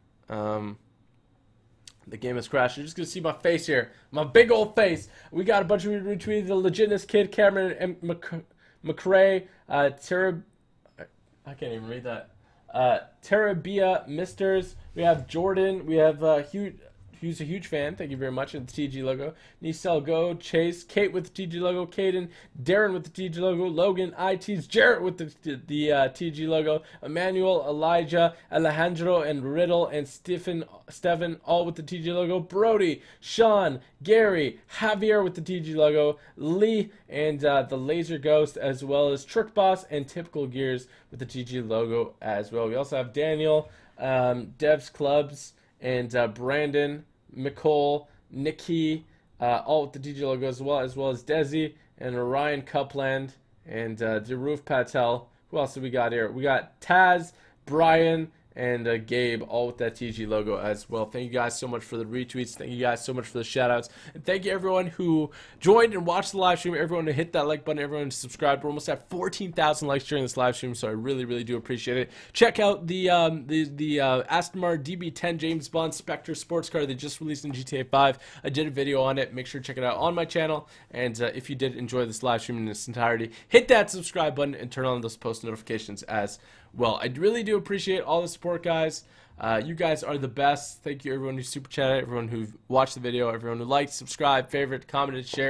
The game has crashed. You're just gonna see my face here, my big old face. We got a bunch of retweets. The Legitness Kid, Cameron, and McRae, I can't even read that. Terabia Misters. We have Jordan. We have who's a huge fan. Thank you very much. And the TG logo. Nisel Go, Chase, Kate with the TG logo, Caden, Darren with the TG logo, Logan, IT's Jarrett with the TG logo, Emmanuel, Elijah, Alejandro, and Riddle, and Stephen, all with the TG logo, Brody, Sean, Gary, Javier with the TG logo, Lee, and the Laser Ghost, as well as Trick Boss and Typical Gears with the TG logo as well. We also have Daniel, Devs Clubs, and Brandon, McCole, Nikki, all with the TG logo as well as Desi and Orion Cupland and Deruf Patel. Who else do we got here? We got Taz, Brian, and Gabe, all with that TG logo as well. Thank you guys so much for the retweets. Thank you guys so much for the shoutouts. And thank you everyone who joined and watched the live stream, everyone who hit that like button, everyone who subscribed. We're almost at 14,000 likes during this live stream, so I really, really do appreciate it. Check out the Aston Martin DB10 James Bond Spectre sports car they just released in GTA 5. I did a video on it. Make sure to check it out on my channel. And if you did enjoy this live stream in its entirety, hit that subscribe button and turn on those post notifications as well. I really do appreciate all the support, guys. You guys are the best. Thank you everyone who super chatted, everyone who watched the video, everyone who liked, subscribed, favorite, commented, shared.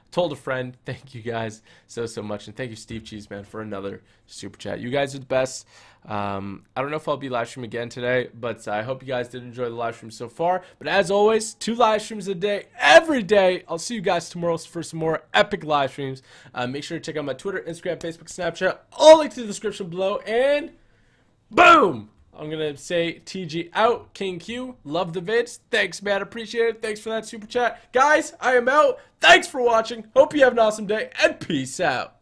told a friend. Thank you guys so much, and thank you Steve Cheeseman for another super chat. You guys are the best. I don't know if I'll be live streaming again today, but I hope you guys did enjoy the live stream so far. But as always, 2 live streams a day every day. I'll see you guys tomorrow for some more epic live streams. Make sure to check out my Twitter, Instagram, Facebook, Snapchat, all links in the description below. And boom, I'm gonna say TG out. King Q, love the vids. Thanks, man, appreciate it. Thanks for that super chat. Guys, I am out. Thanks for watching. Hope you have an awesome day, and peace out.